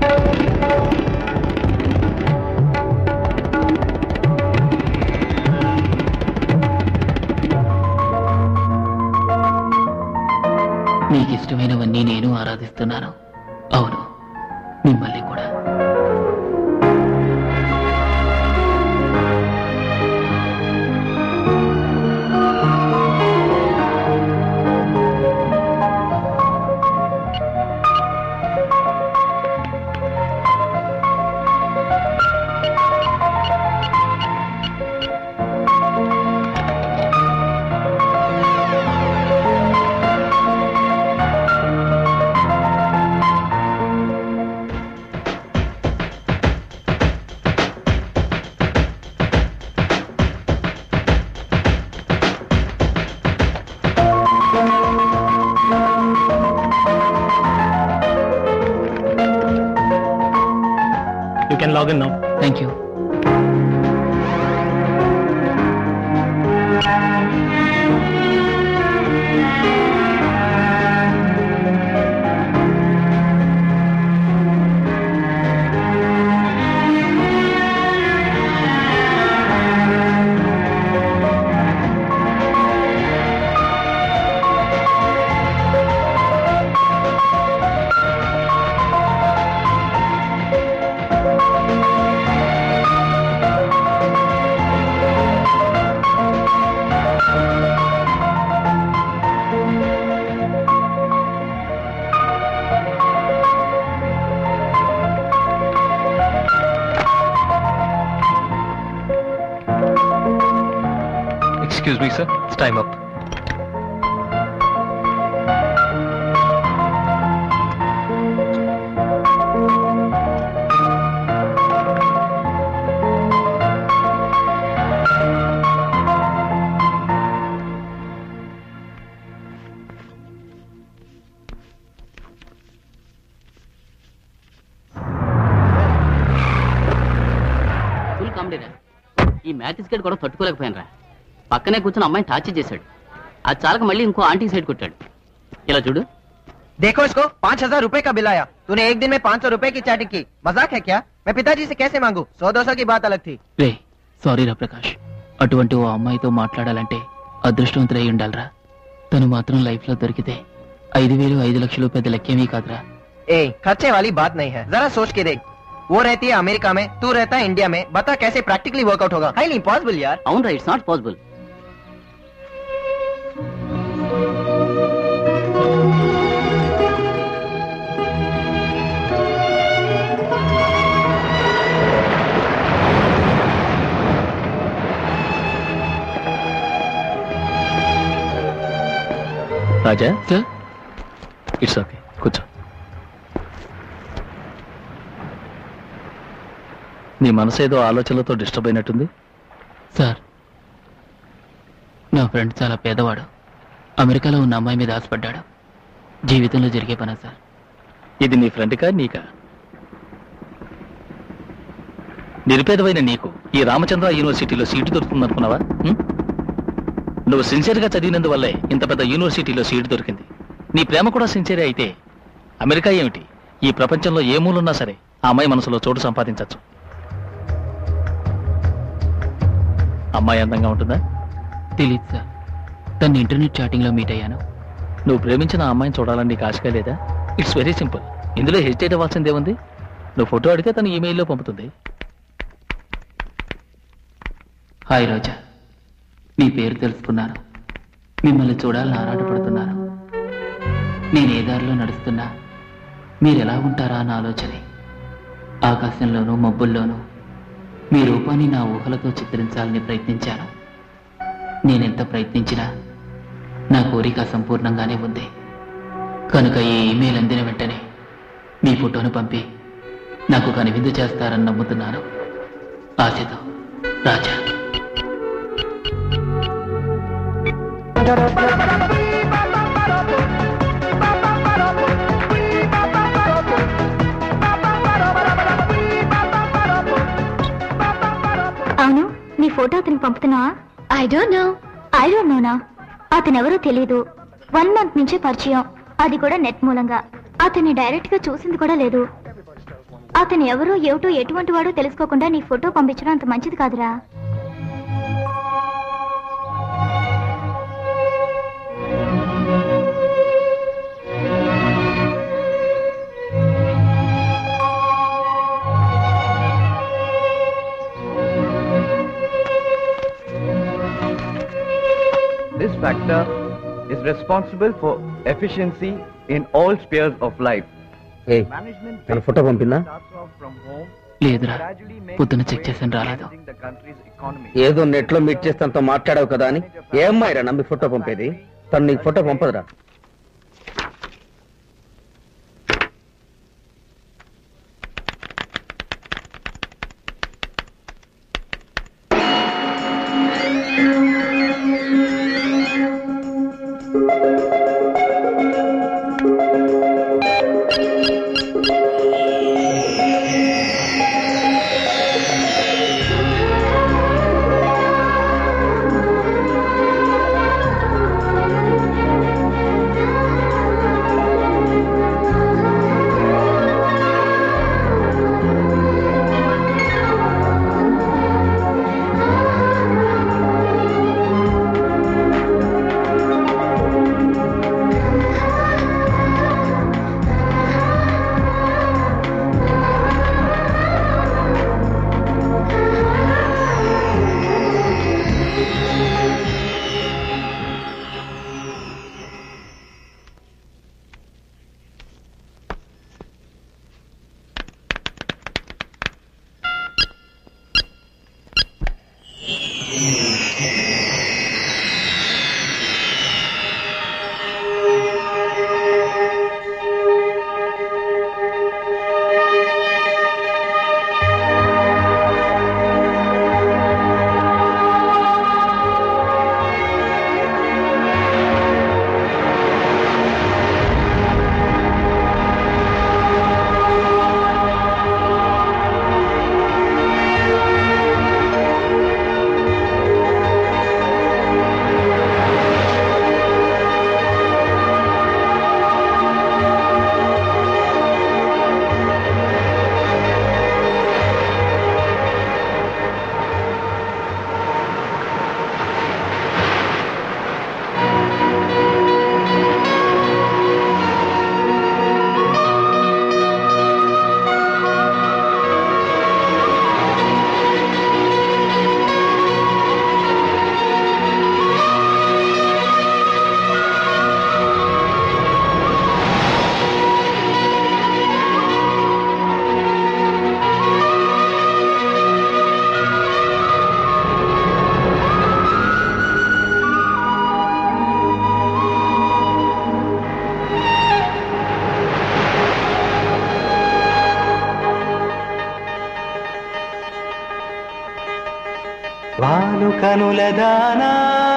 Speaker 3: మీకు ఇష్టమైనవన్నీ నేను ఆరాధిస్తున్నాను. అవును, మిమ్మల్ని కూడా.
Speaker 5: You can log in now.
Speaker 3: Thank you.
Speaker 4: Excuse me, sir. It's time up.
Speaker 3: Comedy రా. ఈ మ్యాథ్స్ గడ్ కూడా తట్టుకోలేకపోయాను రా. పక్కనే కూర్చొని అమ్మాయిని టార్చర్ చేశాడు. అది చాలక మళ్ళీ इंको आंटी साइड కొట్టాడు. ఇలా చూడు.
Speaker 12: देखो इसको 5,000 रुपए का बिल आया. तूने एक दिन में 500 रुपए की चैटिंग की. मजाक है क्या? मैं पिताजी से कैसे मांगू? 100-200 की बात अलग थी.
Speaker 3: రే సారీ రా ప్రకాష్. అటువంటి ఓ అమ్మాయితో మాట్లాడాలంటే అదృష్టవంతులై ఉండాలిరా. తను మాత్రం లైఫ్ లో దొరికితే 5,000 5 లక్షలు పెద్ద లెక్కేమీ కాదురా.
Speaker 12: ए खर्चे वाली बात नहीं है. जरा सोच के देख. वो रहती है अमेरिका में, तू रहता है इंडिया में. बता कैसे प्रैक्टिकली वर्कआउट होगा? हाईली इम्पॉसिबल यार.
Speaker 3: అవును రా, it's not possible.
Speaker 5: Raja sir, it's okay, కూర్చో. నీ మనసు ఏదో ఆలోచనలతో డిస్టర్బ్ అయినట్టుంది.
Speaker 3: సార్, నా ఫ్రెండ్ చాలా పేదవాడు. అమెరికాలో ఉన్న అమ్మాయి మీద ఆశపడ్డాడు. జీవితంలో జరిగే పనా సార్?
Speaker 5: ఇది నీ ఫ్రెండ్కా నీకా? నిరుపేదవైన నీకు ఈ రామచంద్ర యూనివర్సిటీలో సీటు దొరుకుతుందనుకున్నావా? నువ్వు సిన్సియర్గా చదివినందువల్లే ఇంత పెద్ద యూనివర్సిటీలో సీటు దొరికింది. నీ ప్రేమ కూడా సిన్సియరే అయితే అమెరికా ఏమిటి, ఈ ప్రపంచంలో ఏ మూలున్నా సరే ఆ అమ్మాయి మనసులో చోటు సంపాదించవచ్చు. అమ్మాయి అందంగా ఉంటుందా?
Speaker 3: తెలీదు సార్. తను ఇంటర్నెట్ చాటింగ్లో మీట్ అయ్యాను.
Speaker 5: నువ్వు ప్రేమించిన ఆ అమ్మాయిని చూడాలని నీకు ఆశగా లేదా? It's very simple. ఇందులో హెసిటేట్ అవ్వాల్సిందేముంది? నువ్వు ఫోటో అడిగితే తను ఈమెయిల్లో పంపుతుంది.
Speaker 3: హాయ్ రోజా, మీ పేరు తెలుసుకున్నాను. మిమ్మల్ని చూడాలని ఆరాటపడుతున్నాను. నేను ఏ దారిలో నడుస్తున్నా మీరు ఎలా ఉంటారా అన్న ఆలోచనే. ఆకాశంలోనూ మబ్బుల్లోనూ మీ రూపాన్ని నా ఊహలతో చిత్రించాలని ప్రయత్నించాను. నేనెంత ప్రయత్నించినా నా కోరిక సంపూర్ణంగానే ఉంది. కనుక ఈ ఈమెయిల్ అందిన వెంటనే మీ ఫోటోను పంపి నాకు కనువిందు చేస్తారని నమ్ముతున్నాను. ఆశతో, రాజా.
Speaker 6: అవును, నీ ఫోటో అతనికి పంపుతున్నావా? I don't నోనా. అతనెవరో తెలీదు. 1 month నుంచే పరిచయం, అది కూడా నెట్ మూలంగా. అతన్ని డైరెక్ట్ గా చూసింది కూడా లేదు. అతను ఎవరో ఏమిటో ఎటువంటి వాడో తెలుసుకోకుండా నీ ఫోటో పంపించడం అంత మంచిది కాదురా.
Speaker 13: This factor is responsible for efficiency in all spheres of life.
Speaker 9: తన ఫోటో పంపిందా?
Speaker 3: లేదురా, పొద్దున చెక్ చేసాను, రాలేదు.
Speaker 9: ఏదో నెట్ లో మీట్ చేస్తే తనతో మాట్లాడావు కదా అని ఏ అమ్మాయిరా నమ్మి ఫోటో పంపేది? తను నీకు ఫోటో పంపదురా.
Speaker 14: వాలు కనుల దానా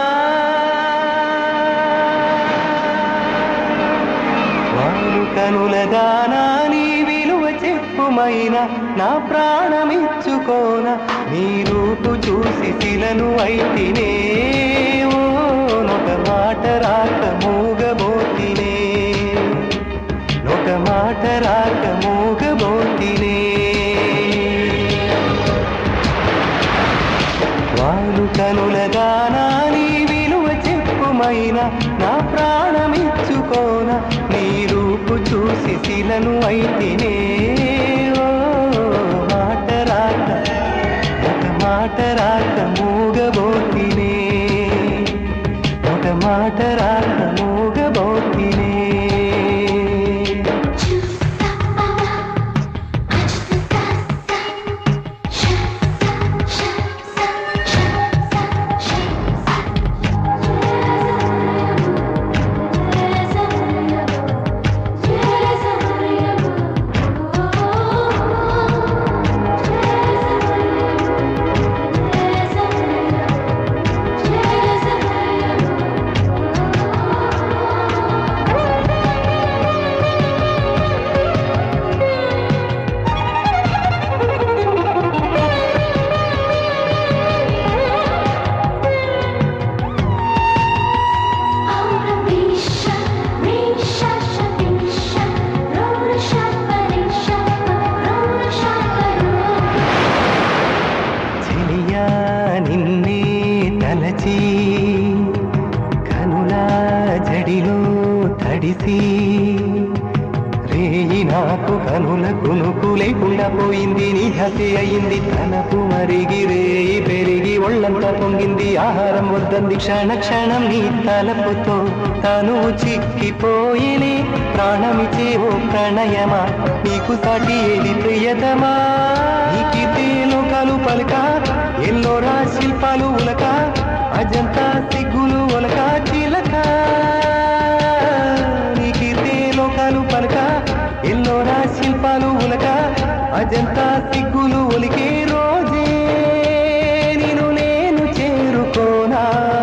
Speaker 14: వాలు కనుల దానా నీ విలువ చెప్పుమైనా నా ప్రాణమిచ్చుకోన నీ రూపు చూసి శిలను అయితినే ఒక మాట రాక మూగబోతినే ఒక మాట రాక మూగబోతినే వాలు కనుల దానా నీ విలువ చెప్పుమైనా నా ప్రాణమిచ్చుకోన నీ రూపు చూసి శిలను అయితినే మాట రాక ఒక మాట రాక మూగబోతినే ఒక మాట రాక మూగబోతినే రేయి నాకు కనుల కునుకు లేకుండా పోయింది నీ హసి అయింది తనకు మరిగి రేయి పెరిగి ఒళ్ళంతా పొంగింది ఆహారం వద్దంది క్షణ క్షణం నీ తలపుతో తను చిక్కిపోయినే ప్రాణమిచే ఓ ప్రణయమా నీకు సాటి ఏది ప్రియతమా నీకితే లోకాలు పలక ఎల్లోరా శిల్పాలు ఉలక అజంతా సిగ్గులు ఒలక చిలక లోకాలు పలక ఎల్లోరా శిల్పాలు ఉలక అజంతా సిగ్గులు ఒలికే రోజే నేను చేరుకోనా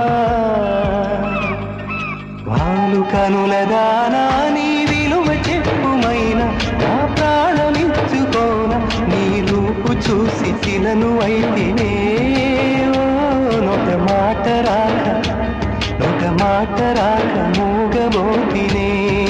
Speaker 14: వాలు కనుల దానా నీ విలువ చెప్పుమైనా నా ప్రాణమిచ్చుకోన నీ రూపు చూసి శిలను అయితేనే ఒక మాట రాక మూగబోతినే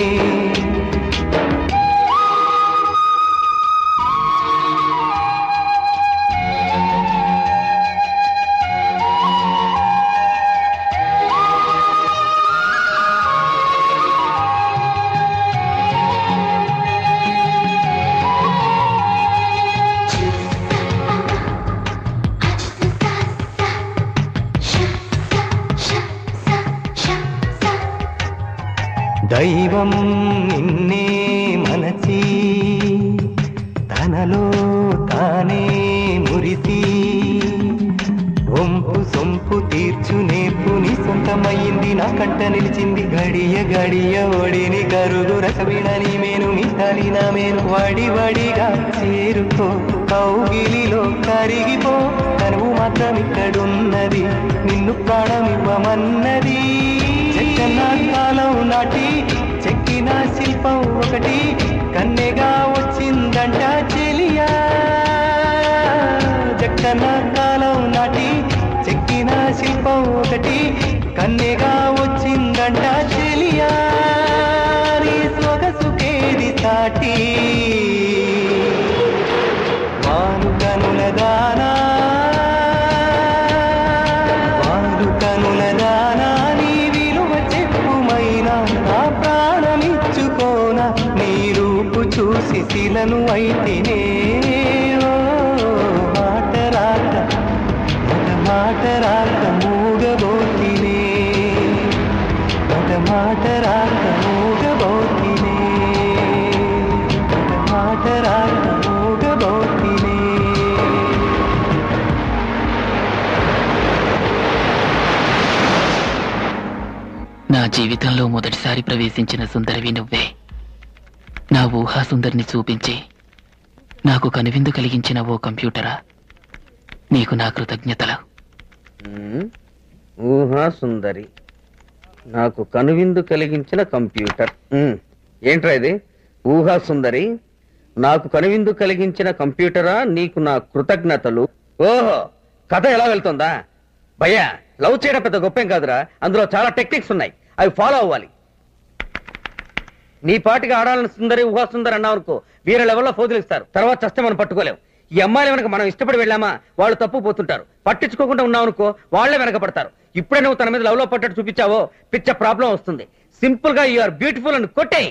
Speaker 14: దైవం నిన్నే మనసి తనలో తానే మురిసి వంపు సొంపు తీర్చు నేర్పుని సొంతమయ్యింది నా కంట నిలిచింది గడియ గడియ ఒడిని కరుగు రసవిణని మేను మిసాలి నా మేను వడిగా చేరుకో కౌగిలిలో కరిగిపో కనువు మాత్రం ఇక్కడున్నది నిన్ను ప్రాణమివ్వమన్నది చెక్కన కాలం నాటి చెక్కిన శిల్పం ఒకటి కన్నెగా వచ్చిందంట చెలియా చెక్కన కాలం నాటి చెక్కిన శిల్పం ఒకటి కన్నెగా వచ్చిందంట చెలియా నీ సొగసుకేది సాటి వాను కనుల దానా చూసి శిలను అయితేనే మాట రాక మూగబోతినే ఒక మాట రాక మూగబోతినే ఒక మాట రాక మూగబోతినే
Speaker 3: నా జీవితంలో మొదటిసారి ప్రవేశించిన సుందరివి నువ్వే నా ఊహా సుందరిని చూపించి నాకు కనువిందు కలిగించిన ఓ కంప్యూటరా నీకు నా కృతజ్ఞతలు.
Speaker 9: ఊహా సుందరి నాకు కనువిందు కలిగించిన కంప్యూటర్. ఏంట్రా ఇది? ఊహా సుందరి నాకు కనువిందు కలిగించిన కంప్యూటరా? నీకు నా కృతజ్ఞతలు. ఓహో, కథ ఎలా వెళ్తుందా? భయ్యా, లవ్ చేయడం పెద్ద గొప్పేం కాదురా, అందులో చాలా టెక్నిక్స్ ఉన్నాయి, అవి ఫాలో అవ్వాలి. నీ పాటికి ఆడాలని సుందరి ఊహా సుందరి అన్నావు అనుకో, వేరే లెవెల్లో ఫోజులిస్తారు, తర్వాత చస్తే మనం పట్టుకోలేం. ఈ అమ్మాయిలు వెనక మనం ఇష్టపడి వెళ్ళామా వాళ్ళు తప్పు పోతుంటారు, పట్టించుకోకుండా ఉన్నావు అనుకో వాళ్ళే వెనకపడతారు. ఇప్పుడే నువ్వు తన మీద లవ్ లో పట్టట్టు చూపించావో పిచ్చ ప్రాబ్లం వస్తుంది. సింపుల్ గా యు ఆర్ బ్యూటిఫుల్ అని కొట్టే.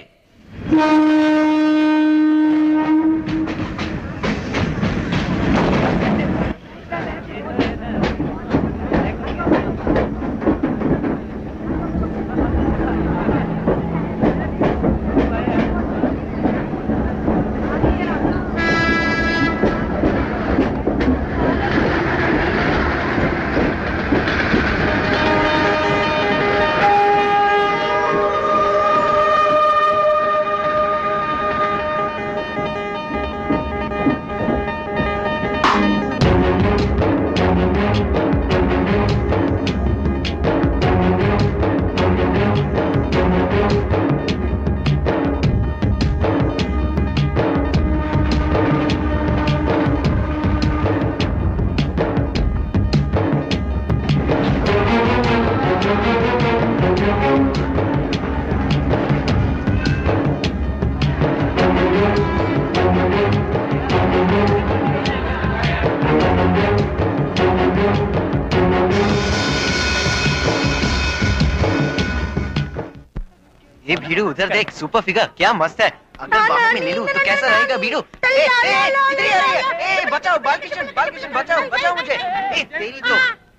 Speaker 12: ये भीड़ू उधर देख, सुपर फिगर क्या मस्त है। अगर बाबू में ले लूं तो कैसा रहेगा भीड़ू? इधर ही आ रही है। बचाओ बालकिशन, बचाओ मुझे। तेरी तो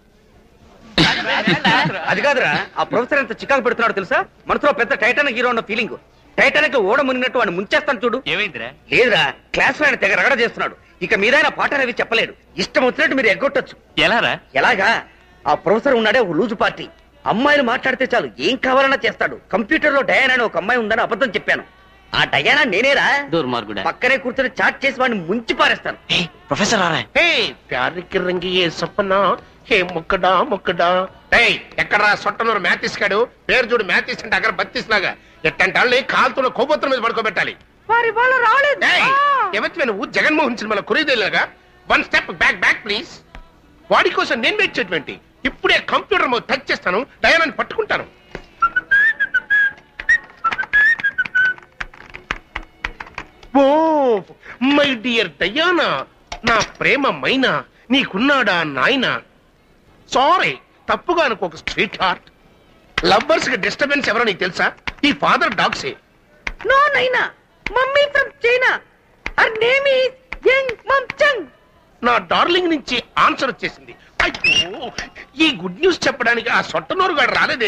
Speaker 9: అది కాదురా, ఆ ప్రొఫెసర్ ఎంత చికాకు పెడుతున్నాడు తెలుసా? మనసులో పెద్ద టైటానిక్ హీరో ఉన్న ఫీలింగ్. టైటానిక్ ఓడ మునిగినట్టు వాడిని ముంచేస్తాను చూడు.
Speaker 5: ఏమైందిరా?
Speaker 9: లేదురా, క్లాస్ లో ఆయన తెగ రగడ చేస్తున్నాడు. ఇక మీద ఆయన పాఠాలు అవి చెప్పలేడు, ఇష్టం వచ్చినట్టు మీరు ఎగ్గొట్టొచ్చు.
Speaker 5: ఎలారా?
Speaker 9: ఎలాగా? ఆ ప్రొఫెసర్ ఉన్నాడే ఒక లూజు పార్టీ, అమ్మాయిలు మాట్లాడితే చాలు ఏం కావాలన్నా చేస్తాడు. కంప్యూటర్ లో డయానా అని ఒక అమ్మాయి ఉందని అబద్ధం చెప్పాను. ఆ డయానా నేనేరా.
Speaker 3: దుర్మార్గుడా.
Speaker 9: పక్కనే కూర్చొని చాట్ చేసి వాడిని ముంచి పారేస్తాను.
Speaker 5: ప్రొఫెసర్
Speaker 10: ప్యారికి రంగి ఏ సపనా హే ముక్కడా ముక్కడా. ఎక్కడరా సొట్టనూరు మ్యాథిస్ కాడు? పేరు చూడు, మ్యాథిస్ అంటే అక్కడ బత్తిస్ లాగా. ఎట్టంటే వాళ్ళని కాలుతున్న కోపత్తుల మీద పడుకోబెట్టాలి. ఎవరి నువ్వు జగన్మోహన్ సినిమాలో కురీదేలాగా వన్ స్టెప్ బ్యాక్ ప్లీజ్. వాడి కోసం నేను వెయిట్ చేయటువంటి. ఇప్పుడే కంప్యూటర్ మీద టచ్ చేస్తాను, డయానాని పట్టుకుంటాను. ఓ మై డియర్ డయానా, నా ప్రేమ మైనా, నీకున్నాడా నాయనా? సారీ, తప్పుగా అనుకోక స్ట్రీట్ హార్ట్. లవ్వర్స్ కి డిస్టర్బెన్స్ ఎవరో నీకు తెలుసా? ఈ ఫాదర్ డాగ్సే.
Speaker 15: No Naina, mummy from China, her name is young మమ్చంగ్.
Speaker 10: నా డార్లింగ్ నుంచి ఆన్సర్ వచ్చేసింది. అయ్యో, ఈ గుడ్ న్యూస్ చెప్పడానికి ఆ సొట్టనోరు గారు రాలేదే.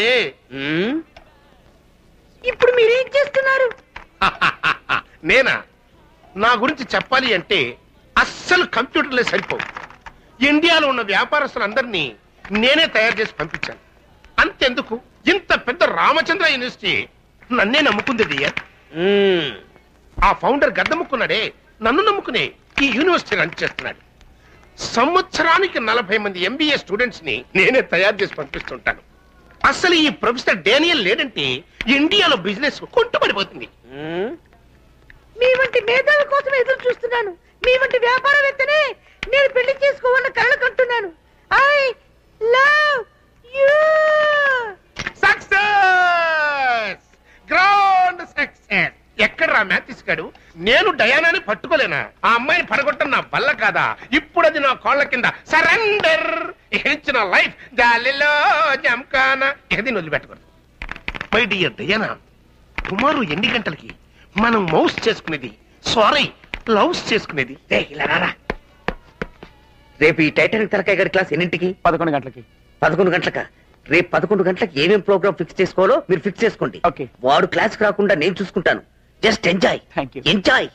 Speaker 15: ఇప్పుడు మీరేం చేస్తున్నారు?
Speaker 10: నేనా? నా గురించి చెప్పాలి అంటే అస్సలు కంప్యూటర్లే సరిపోవు. ఇండియాలో ఉన్న వ్యాపారస్తులందరినీ నేనే తయారు చేసి పంపించాను. అంతెందుకు, ఇంత పెద్ద రామచంద్ర యూనివర్సిటీ నన్నే నమ్ముకుంది డియర్. ఆ ఫౌండర్ గద్దముక్కున్నాడే, నన్ను నమ్ముకునే ఈ యూనివర్సిటీ రన్ చేస్తున్నాడు. సంవత్సరానికి 40 మంది MBA స్టూడెంట్స్ ని నేనే తయారు చేసి పంపిస్తుంటాను. అసలు ఈ ప్రొఫెసర్ డానియల్ లేదంటే ఇండియాలో బిజినెస్ కుంటుపడిపోతుంది.
Speaker 15: మీ వంటి మేధావి కోసం ఎదురు చూస్తున్నాను. మీ వంటి వ్యాపారవేత్తనే నేను పెళ్లి చేసుకోవాలని కలలు కంటున్నాను. I love you.
Speaker 10: Success, grand success. ఎక్కడ్రా మ్యాథిస్ గాడు? నేను డయానాని పట్టుకోలేనా? ఆ అమ్మాయిని పడగొట్టడం నా వల్ల కాదా? ఇప్పుడు అది నా కాళ్ళ కింద సరెండర్. ఇచ్చిన లైఫ్ గాలిలో జంకానా, ఇది వదిలిపెట్టకూడదు. మై డియర్ డయానా, టుమారో ఎన్ని గంటలకి మనం మౌస్ చేసుకునేది, సారీ లవ్స్ చేసుకునేది?
Speaker 9: రేపు ఈ టైటానిక్ తలకాయ గారి క్లాస్ ఎన్నింటికి?
Speaker 12: 11 గంటలకి.
Speaker 9: 11 గంటలకా? రేపు 11 గంటలకు ఏమేం ప్రోగ్రామ్ ఫిక్స్ చేసుకోవాలో మీరు ఫిక్స్ చేసుకోండి. వాడు క్లాస్ రాకుండా నేను చూసుకుంటాను. Just enjoy, enjoy.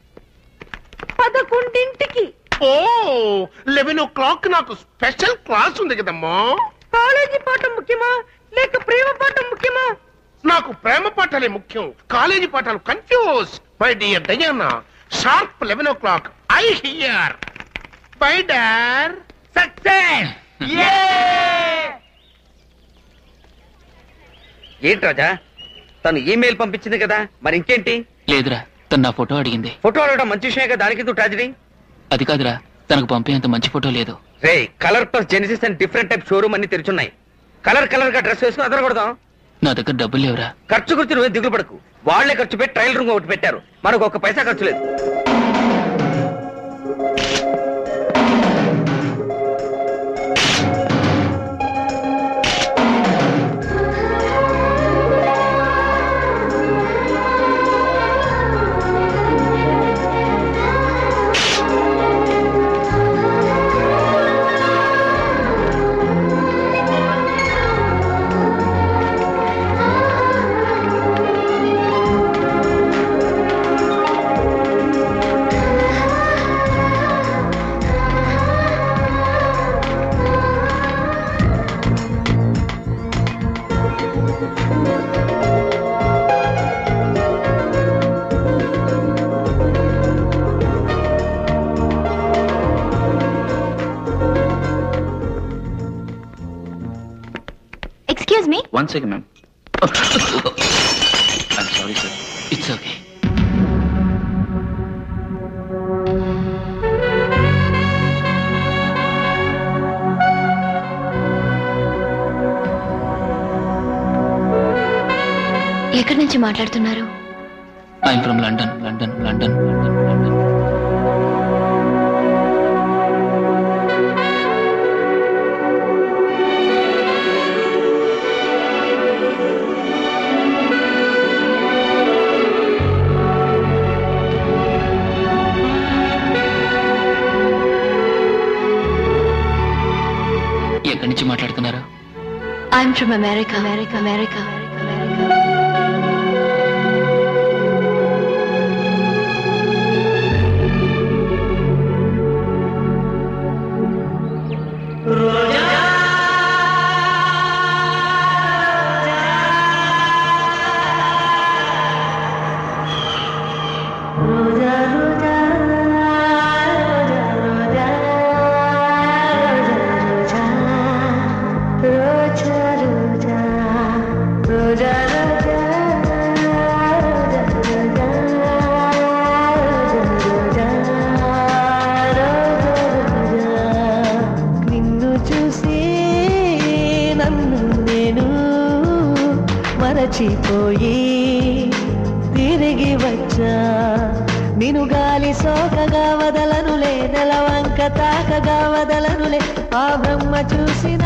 Speaker 15: 11ంటికి.
Speaker 10: ఓ 11 o'clock నాకు స్పెషల్ క్లాస్ ఉంది కదమ్మా.
Speaker 15: కాలేజీ పాఠం ముఖ్యమా లేక ప్రేమ పాఠం ముఖ్యమా?
Speaker 10: నాకు ప్రేమ పాఠాలే ముఖ్యం, కాలేజీ పాఠాలు confuse. My dear Diana, sharp 11 o'clock I here. Bye డార్. సక్సెస్.
Speaker 9: ఏంటి రాజా, తను ఈమెయిల్ పంపించింది కదా, మరి ఇంకేంటి?
Speaker 3: లేదురా, తను నా ఫోటో అడిగింది.
Speaker 9: ఫోటో అడగడం మంచి విషయం కదా, దానికి ట్రాజడీ.
Speaker 3: అది కాదురా, తనకు పంపేంత మంచి ఫోటో లేదు.
Speaker 9: రే, కలర్ ప్లస్ జెనిసిస్ అని డిఫరెంట్ టైప్ షోరూమ్ అన్ని తెరిచున్నాయి. కలర్ గా డ్రెస్ వేసుకుని అదరగొడదాం.
Speaker 3: నా దగ్గర డబ్బులు లేవురా.
Speaker 9: ఖర్చు గురించి నువ్వే దిగులు పడకు, వాళ్లే ఖర్చు పెట్టి ట్రయల్ రూమ్ ఒకటి పెట్టారు, మనకు ఒక్క పైసా ఖర్చు లేదు.
Speaker 6: Excuse me?
Speaker 5: One second, ma'am. I'm sorry, sir.
Speaker 3: It's okay.
Speaker 11: ఎక్కడి నుంచి మాట్లాడుతున్నారు?
Speaker 3: I'm from London. ఎక్కడి నుంచి మాట్లాడుతున్నారు?
Speaker 11: I'm from America.
Speaker 8: నిన్ను చూసి నన్ను నేను మరచిపోయి తిరిగి వచ్చా. నిన్ను గాలి సోకగా వదలనులే, నెలవంక తాకగా వదలనులే, ఆ బ్రహ్మ చూసిన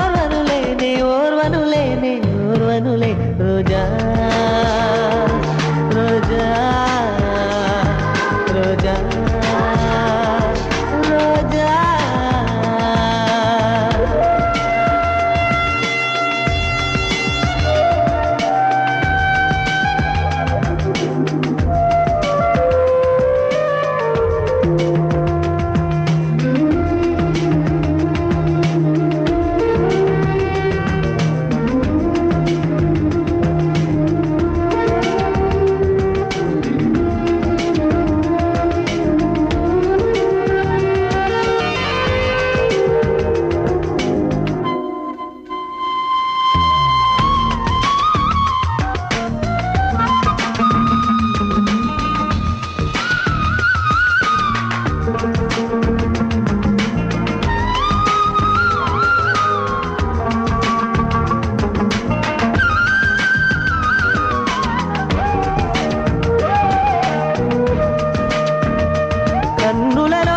Speaker 8: ఓర్వనులే రోజా రోజా రోజా రోజా. కన్నులలో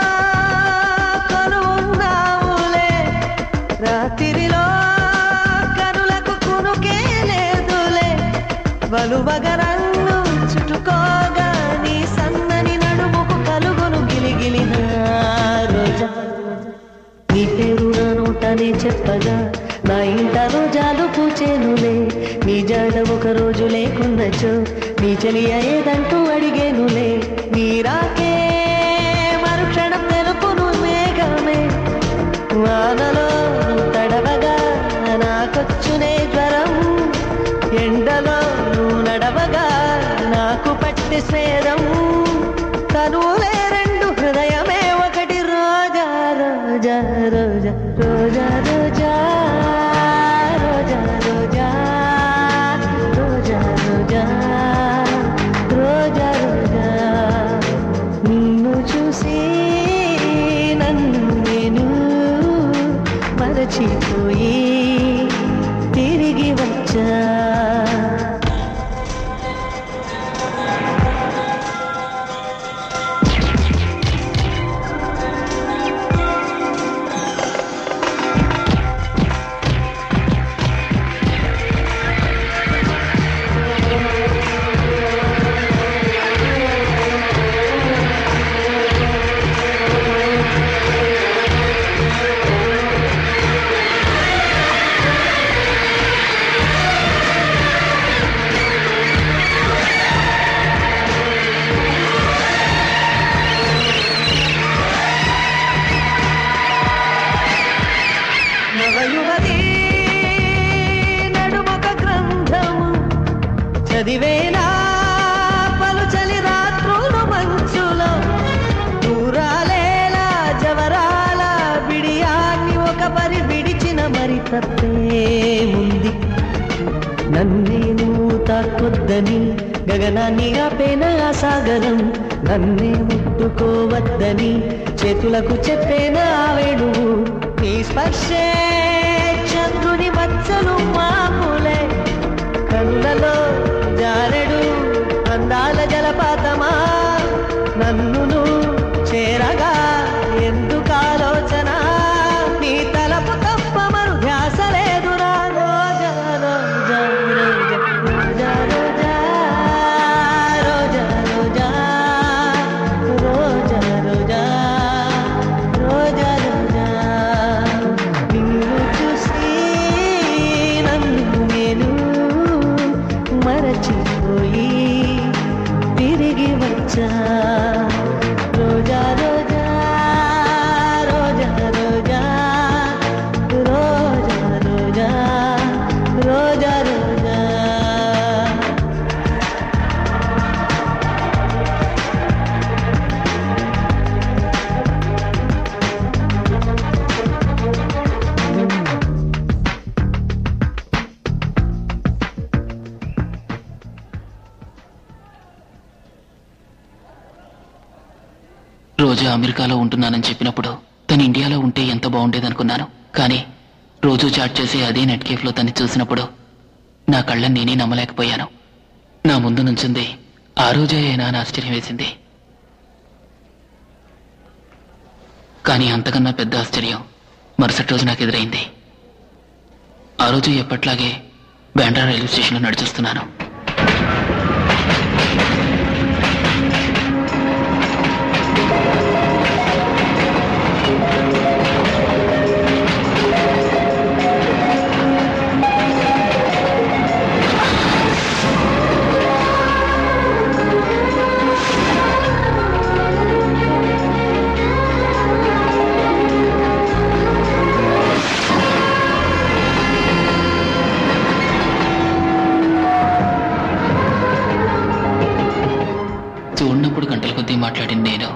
Speaker 8: కనున్నావులే, రాత్రిలో కనులకు కునుకే లేదులే, వలువగా నన్ను చుట్టుకోగా నీ సన్నని నడుముకు కలుగును గిలిగిలిన రోజా. నీ పేరు నా నోటనే చెప్పగా నా ఇంట రోజాలు పూచేనులే, నీ జాడ ఒక రోజు లేకున్నచో నీ చెలియ ఏదంటూ అడిగేనులే. నీ రాకే మరుక్షణం తెలుపును మేఘమే, వానలో తడవగా నాకొచ్చునే జ్వరం, ఎండలో నడవగా నాకు పట్టి స్వేదం. తనులే రెండు హృదయమే ఒకటి రోజా రోజా రోజా.
Speaker 14: రోజా రోజా రోజా రోజా రోజా రోజా రోజా రోజా నిన్ను చూసి నన్ను నేను మరచిపోయి తిరిగి వచ్చా చదివేనా పలుచలి రాత్రులు మంచులో దూరాలేలా జవరాల బిడియాన్ని ఒక పరి విడిచిన మరి తప్పేముంది నన్నే నువ్వు తాకొద్దని గగనాన్ని ఆపేన ఆ సాగరం నన్నే ముట్టుకోవద్దని చేతులకు చెప్పేన ఆ వేణువు నీ స్పర్శే చంద్రుని మచ్చలు మామూలే కళ్ళలో జారెడు అందాల జలపాతమా నన్ను చేరగా ఎందుకు ఆలోచన నీ తలపు తప్ప మరు ధ్యాస లేదురా రోజా రోజా రోజా రోజా రోజా రోజా రోజా రోజా రోజా రోజా నిన్ను చూసి నన్ను నేను మరచిపోయి తిరిగి వచ్చా రోజా రోజా రోజా రోజా రోజా రోజా రోజా రోజా
Speaker 3: రోజు అమెరికాలో ఉంటున్నానని చెప్పినప్పుడు తను ఇండియాలో ఉంటే ఎంత బాగుండేదనుకున్నాను. కానీ రోజు చాట్ చేసి అదే నెట్ కేఫ్లో తన్ని చూసినప్పుడు నా కళ్ళని నేనే నమ్మలేకపోయాను. నా ముందు నుంచింది ఆ రోజే అయినా అని ఆశ్చర్యం వేసింది. కానీ అంతకన్నా పెద్ద ఆశ్చర్యం మరుసటి రోజు నాకు ఎదురైంది. ఆ రోజు ఎప్పట్లాగే బాండ్రా రైల్వే స్టేషన్లో నడిచొస్తున్నాను. చూడనప్పుడు గంటల కొద్దీ మాట్లాడింది నేను.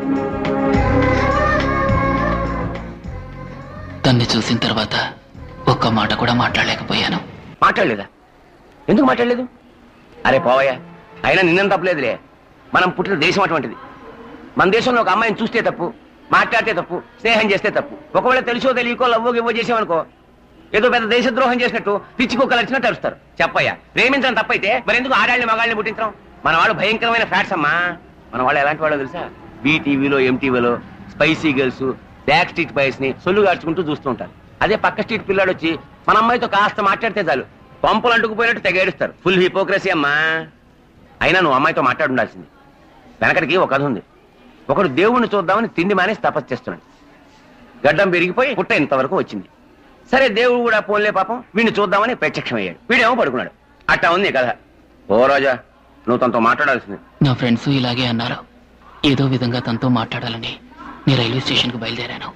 Speaker 3: తన్ని చూసిన తర్వాత ఒక్క మాట కూడా మాట్లాడలేకపోయాను.
Speaker 2: మాట్లాడలేదా? ఎందుకు మాట్లాడలేదు? అరే పోవయ్యా, అయినా నిన్నం తప్పలేదులే. మనం పుట్టిన దేశం అటువంటిది. మన దేశంలో ఒక అమ్మాయిని చూస్తే తప్పు, మాట్లాడితే తప్పు, స్నేహం చేస్తే తప్పు. ఒకవేళ తెలుసో తెలియకో లవ్వో గివ్వో చేసామనుకో ఏదో పెద్ద దేశద్రోహం చేసినట్టు పిచ్చి కుక్కలు వచ్చినట్టు అరుస్తారు. చెప్పయ్యా, ప్రేమించడం తప్పైతే మరెందుకు ఆడాళ్ళని మగాళ్ళని పుట్టించడం? మన వాళ్ళు భయంకరమైన ఫ్యాట్స్ అమ్మా. మన వాళ్ళు ఎలాంటి వాళ్ళు తెలుసా? బీటీవీలో ఎంటీవీలో spicy girls back street boys ని సొల్లు గార్చుకుంటూ చూస్తూ ఉంటారు. అదే పక్క స్ట్రీట్ పిల్లాడు వచ్చి మన అమ్మాయితో కాస్త మాట్లాడితే చాలు పంపులు అంటుకుపోయినట్టు తెగేడుస్తారు. ఫుల్ హిపోక్రసీ అమ్మా. అయినా నువ్వు అమ్మాయితో మాట్లాడుండాల్సింది. వెనకడికి ఒక కథ ఉంది. ఒకడు దేవుణ్ణి చూద్దామని తిండి మానేసి తపస్సు చేస్తున్నాడు. గడ్డం పెరిగిపోయి పుట్ట ఇంతవరకు వచ్చింది. సరే దేవుడు కూడా పోన్లే పాపం వీడిని చూద్దామని ప్రత్యక్షమయ్యాడు. వీడేమో పడుకున్నాడు. అట్టా ఉంది కథ. ఓ రాజా, నువ్వు తనతో మాట్లాడాల్సింది.
Speaker 3: నా ఫ్రెండ్స్ ఇలాగే అన్నారు. ఏదో విధంగా తనతో మాట్లాడాలని నేను రైల్వే స్టేషన్కి బయలుదేరాను.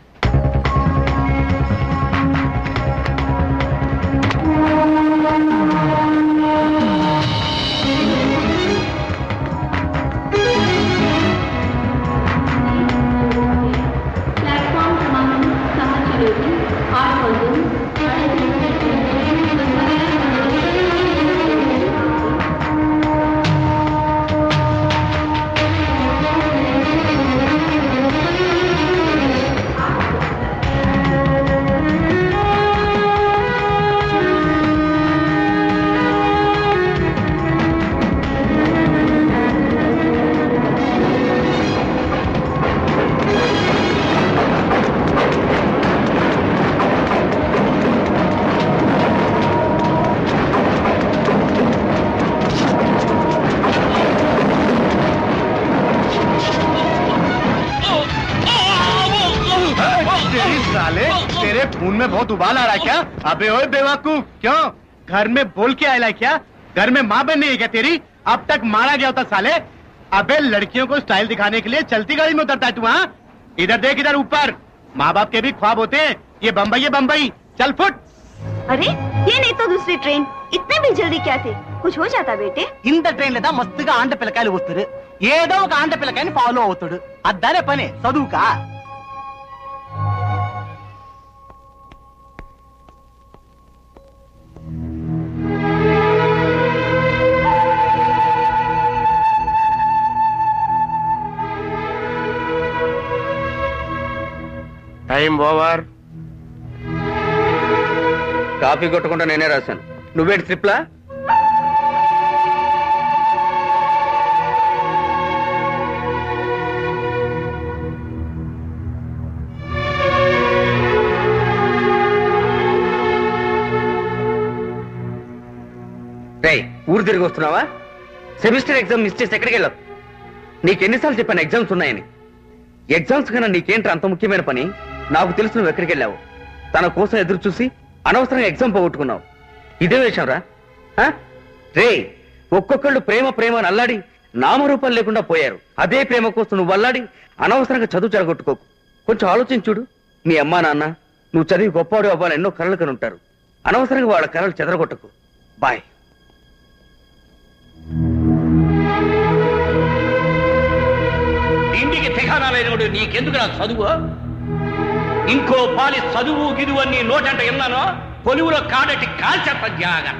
Speaker 11: ప్లాట్ఫామ్ క్రమాంకం 6
Speaker 16: तेरे खून में बहुत उबाल आ रहा है क्या? अबे ओए बेवकूफ, क्यों घर में बोल के आया क्या? घर में माँ बहन नहीं है क्या तेरी? अब तक मारा गया होता साले। अबे लड़कियों को स्टाइल दिखाने के लिए चलती गाड़ी में उतरता है तू? हाँ, इधर देख, इधर ऊपर। माँ बाप के भी ख्वाब होते हैं। ये बम्बई है बम्बई, चल फुट।
Speaker 17: अरे ये नहीं तो दूसरी ट्रेन, इतने भी जल्दी क्या थे? कुछ हो जाता बेटे?
Speaker 18: ఇంత ట్రైన్ లేదా మస్తుగా ఆండ పిల్లకాయలు వస్తారు, ఏదో ఒక ఆండ పిల్లకాయని ఫాలో అవుతాడు, అద్దనే పని చదువుకా.
Speaker 2: Time over. కాఫీ కొట్టకుండా నేనే రాశాను, నువ్వేంటి ట్రిప్లా? ఊరు తిరిగి వస్తున్నావా? సెమిస్టర్ ఎగ్జామ్ మిస్ చేసి ఎక్కడికి వెళ్ళావు? నీకెన్నిసార్లు చెప్పాను ఎగ్జామ్స్ ఉన్నాయని? ఎగ్జామ్స్ కన్నా నీకేంటి అంత ముఖ్యమైన పని? నాకు తెలుసు నువ్వు ఎక్కడికి వెళ్ళావు. తన కోసం ఎదురు చూసి అనవసరంగా ఎగ్జామ్ పోగొట్టుకున్నావు. ఇదే విషయం రా. రే, ఒక్కొక్కళ్ళు ప్రేమ ప్రేమ అని అల్లాడి నామరూపాలు లేకుండా పోయారు. అదే ప్రేమ కోసం నువ్వు అల్లాడి అనవసరంగా చదువు చెడగొట్టుకోకు. కొంచెం ఆలోచించుడు. నీ అమ్మా నాన్న నువ్వు చదివి గొప్పవాడు అవ్వాలని ఎన్నో కలలు కని ఉంటారు. అనవసరంగా వాళ్ళ కలలు చెదరగొట్టకు. బాయ్.
Speaker 19: ఇంటికి తెగానాలైనడు నీకెందుకు నా చదువు? ఇంకో పాలి చదువు గిదువు అని నోటంట విన్నానో కొలువులో కాడటి కాల్చేత జాగ్రత్త.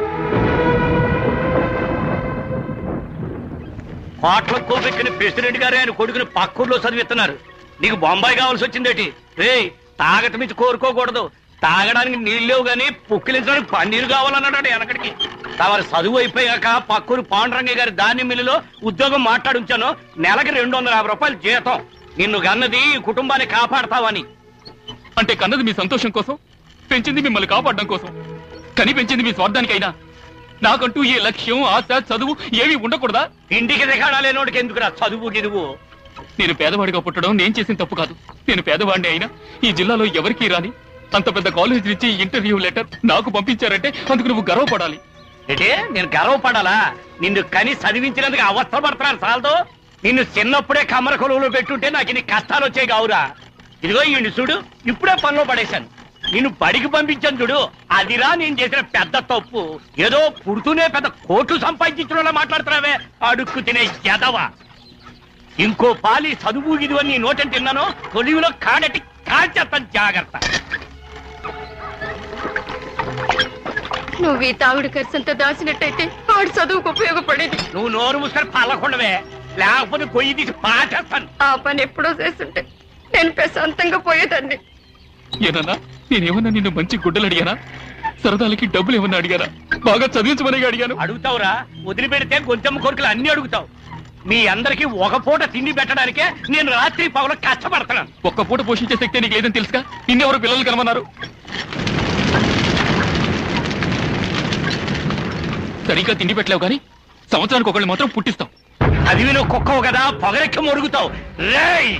Speaker 19: కోట్ల కోపెక్కిన ప్రెసిడెంట్ గారే ఆయన కొడుకుని పక్కూర్లో చదివిస్తున్నారు. నీకు బొంబాయి కావాల్సి వచ్చిందేటి? రే, తాగట మించి కోరుకోకూడదు. తాగడానికి నీళ్ళు లేవు గాని పుక్కిలించడానికి పన్నీరు కావాలన్నాడు వెనకడికి. తమరి చదువు అయిపోయాక పక్కూరు పాండురంగయ్య గారి ధాన్యం మిల్లులో ఉద్యోగం మాట్లాడుంచాను. నెలకి 250 రూపాయలు జీతం. నిన్ను కన్నది కుటుంబాన్ని కాపాడతావని.
Speaker 1: అంటే కన్నది మీ సంతోషం కోసం, పెంచింది మిమ్మల్ని కాపాడడం కోసం. కని పెంచింది మీ స్వార్థానికైనా. నాకంటూ ఏ లక్ష్యం, ఆశ, చదువు ఏవి ఉండకూడదా?
Speaker 19: ఇంటికి దిగాడాలేనోడికి ఎందుకురా చదువు గిదువు?
Speaker 1: నేను పేదవాడిగా పుట్టడం నేను చేసిన తప్పు కాదు. నేను పేదవాడిని అయినా ఈ జిల్లాలో ఎవరికీ రాని అంత పెద్ద కాలేజ్ నుంచి ఇంటర్వ్యూ లెటర్ నాకు పంపించారంటే అందుకు నువ్వు గర్వపడాలి.
Speaker 19: అంటే నేను గర్వపడాలా? నిన్ను కని చదివించినందుకు అవస్థ పడుతున్నాను చాలదో. నిన్ను చిన్నప్పుడే కమ్మర కొలువులో పెట్టుంటే నాకు ఇన్ని కష్టాలు వచ్చాయి కావురా. ఇదిగో ఈ చూడు, ఇప్పుడే పనిలో పడేశాను. నిన్ను బడికి పంపించాను చూడు, అదిరా నేను చేసిన పెద్ద తప్పు. ఏదో పుడుతూనే పెద్ద కోట్లు సంపాదించడంలో మాట్లాడుతున్నావే, అడుక్కు తినే ఎదవా. ఇంకో పాలి చదువు గిదువు అని నీ నోటని తిన్నాను, కొలువులో కాడటి కాల్చేస్తాను జాగ్రత్త.
Speaker 20: నువ్వు ఈ తాగుడు ఖర్చంతా దాచినట్టయితే వాడు చదువుకు ఉపయోగపడేది.
Speaker 19: నువ్వు నోరు మూసుకొని పల్లకుండవే, లేకపోతే కొయ్యి తీసి పాటేస్తాను.
Speaker 20: ఆ పని ఎప్పుడో చేస్తుంటే నేను ప్రశాంతంగా పోయేదాన్ని.
Speaker 1: ఏనన్నా, నేనేమన్నా నిన్ను మంచి గుడ్డలు అడిగానా? సరదాలకి డబ్బులు ఏమన్నా అడిగానా? బాగా చదివించమని అడిగాను.
Speaker 19: అడుగుతావురా, వదిలిపెడితే గొంతెమ్మ కోరికలు అన్ని అడుగుతావు. మీ అందరికి ఒక పూట తిండి పెట్టడానికే నేను రాత్రి పగలు కష్టపడుతున్నాను.
Speaker 1: ఒక్క పూట పోషించే శక్తి నీకు లేదని తెలుసుగా. నిన్నెవరు పిల్లలు కనమన్నారు? సరిగ్గా తిండి పెట్టలేవు కానీ సంవత్సరానికి ఒకళ్ళు మాత్రం పుట్టిస్తాం.
Speaker 19: అది నువ్వు కుక్కవు కదా, పొగరెక్కి మొరుగుతావు. రేయ్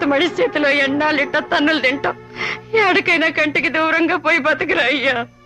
Speaker 20: తర్వాత మడి చేతిలో ఎన్నాళ్ళిట్ట తన్నులు తింటాం. ఎక్కడికైనా కంటికి దూరంగా పోయి బతికిరా అయ్యా.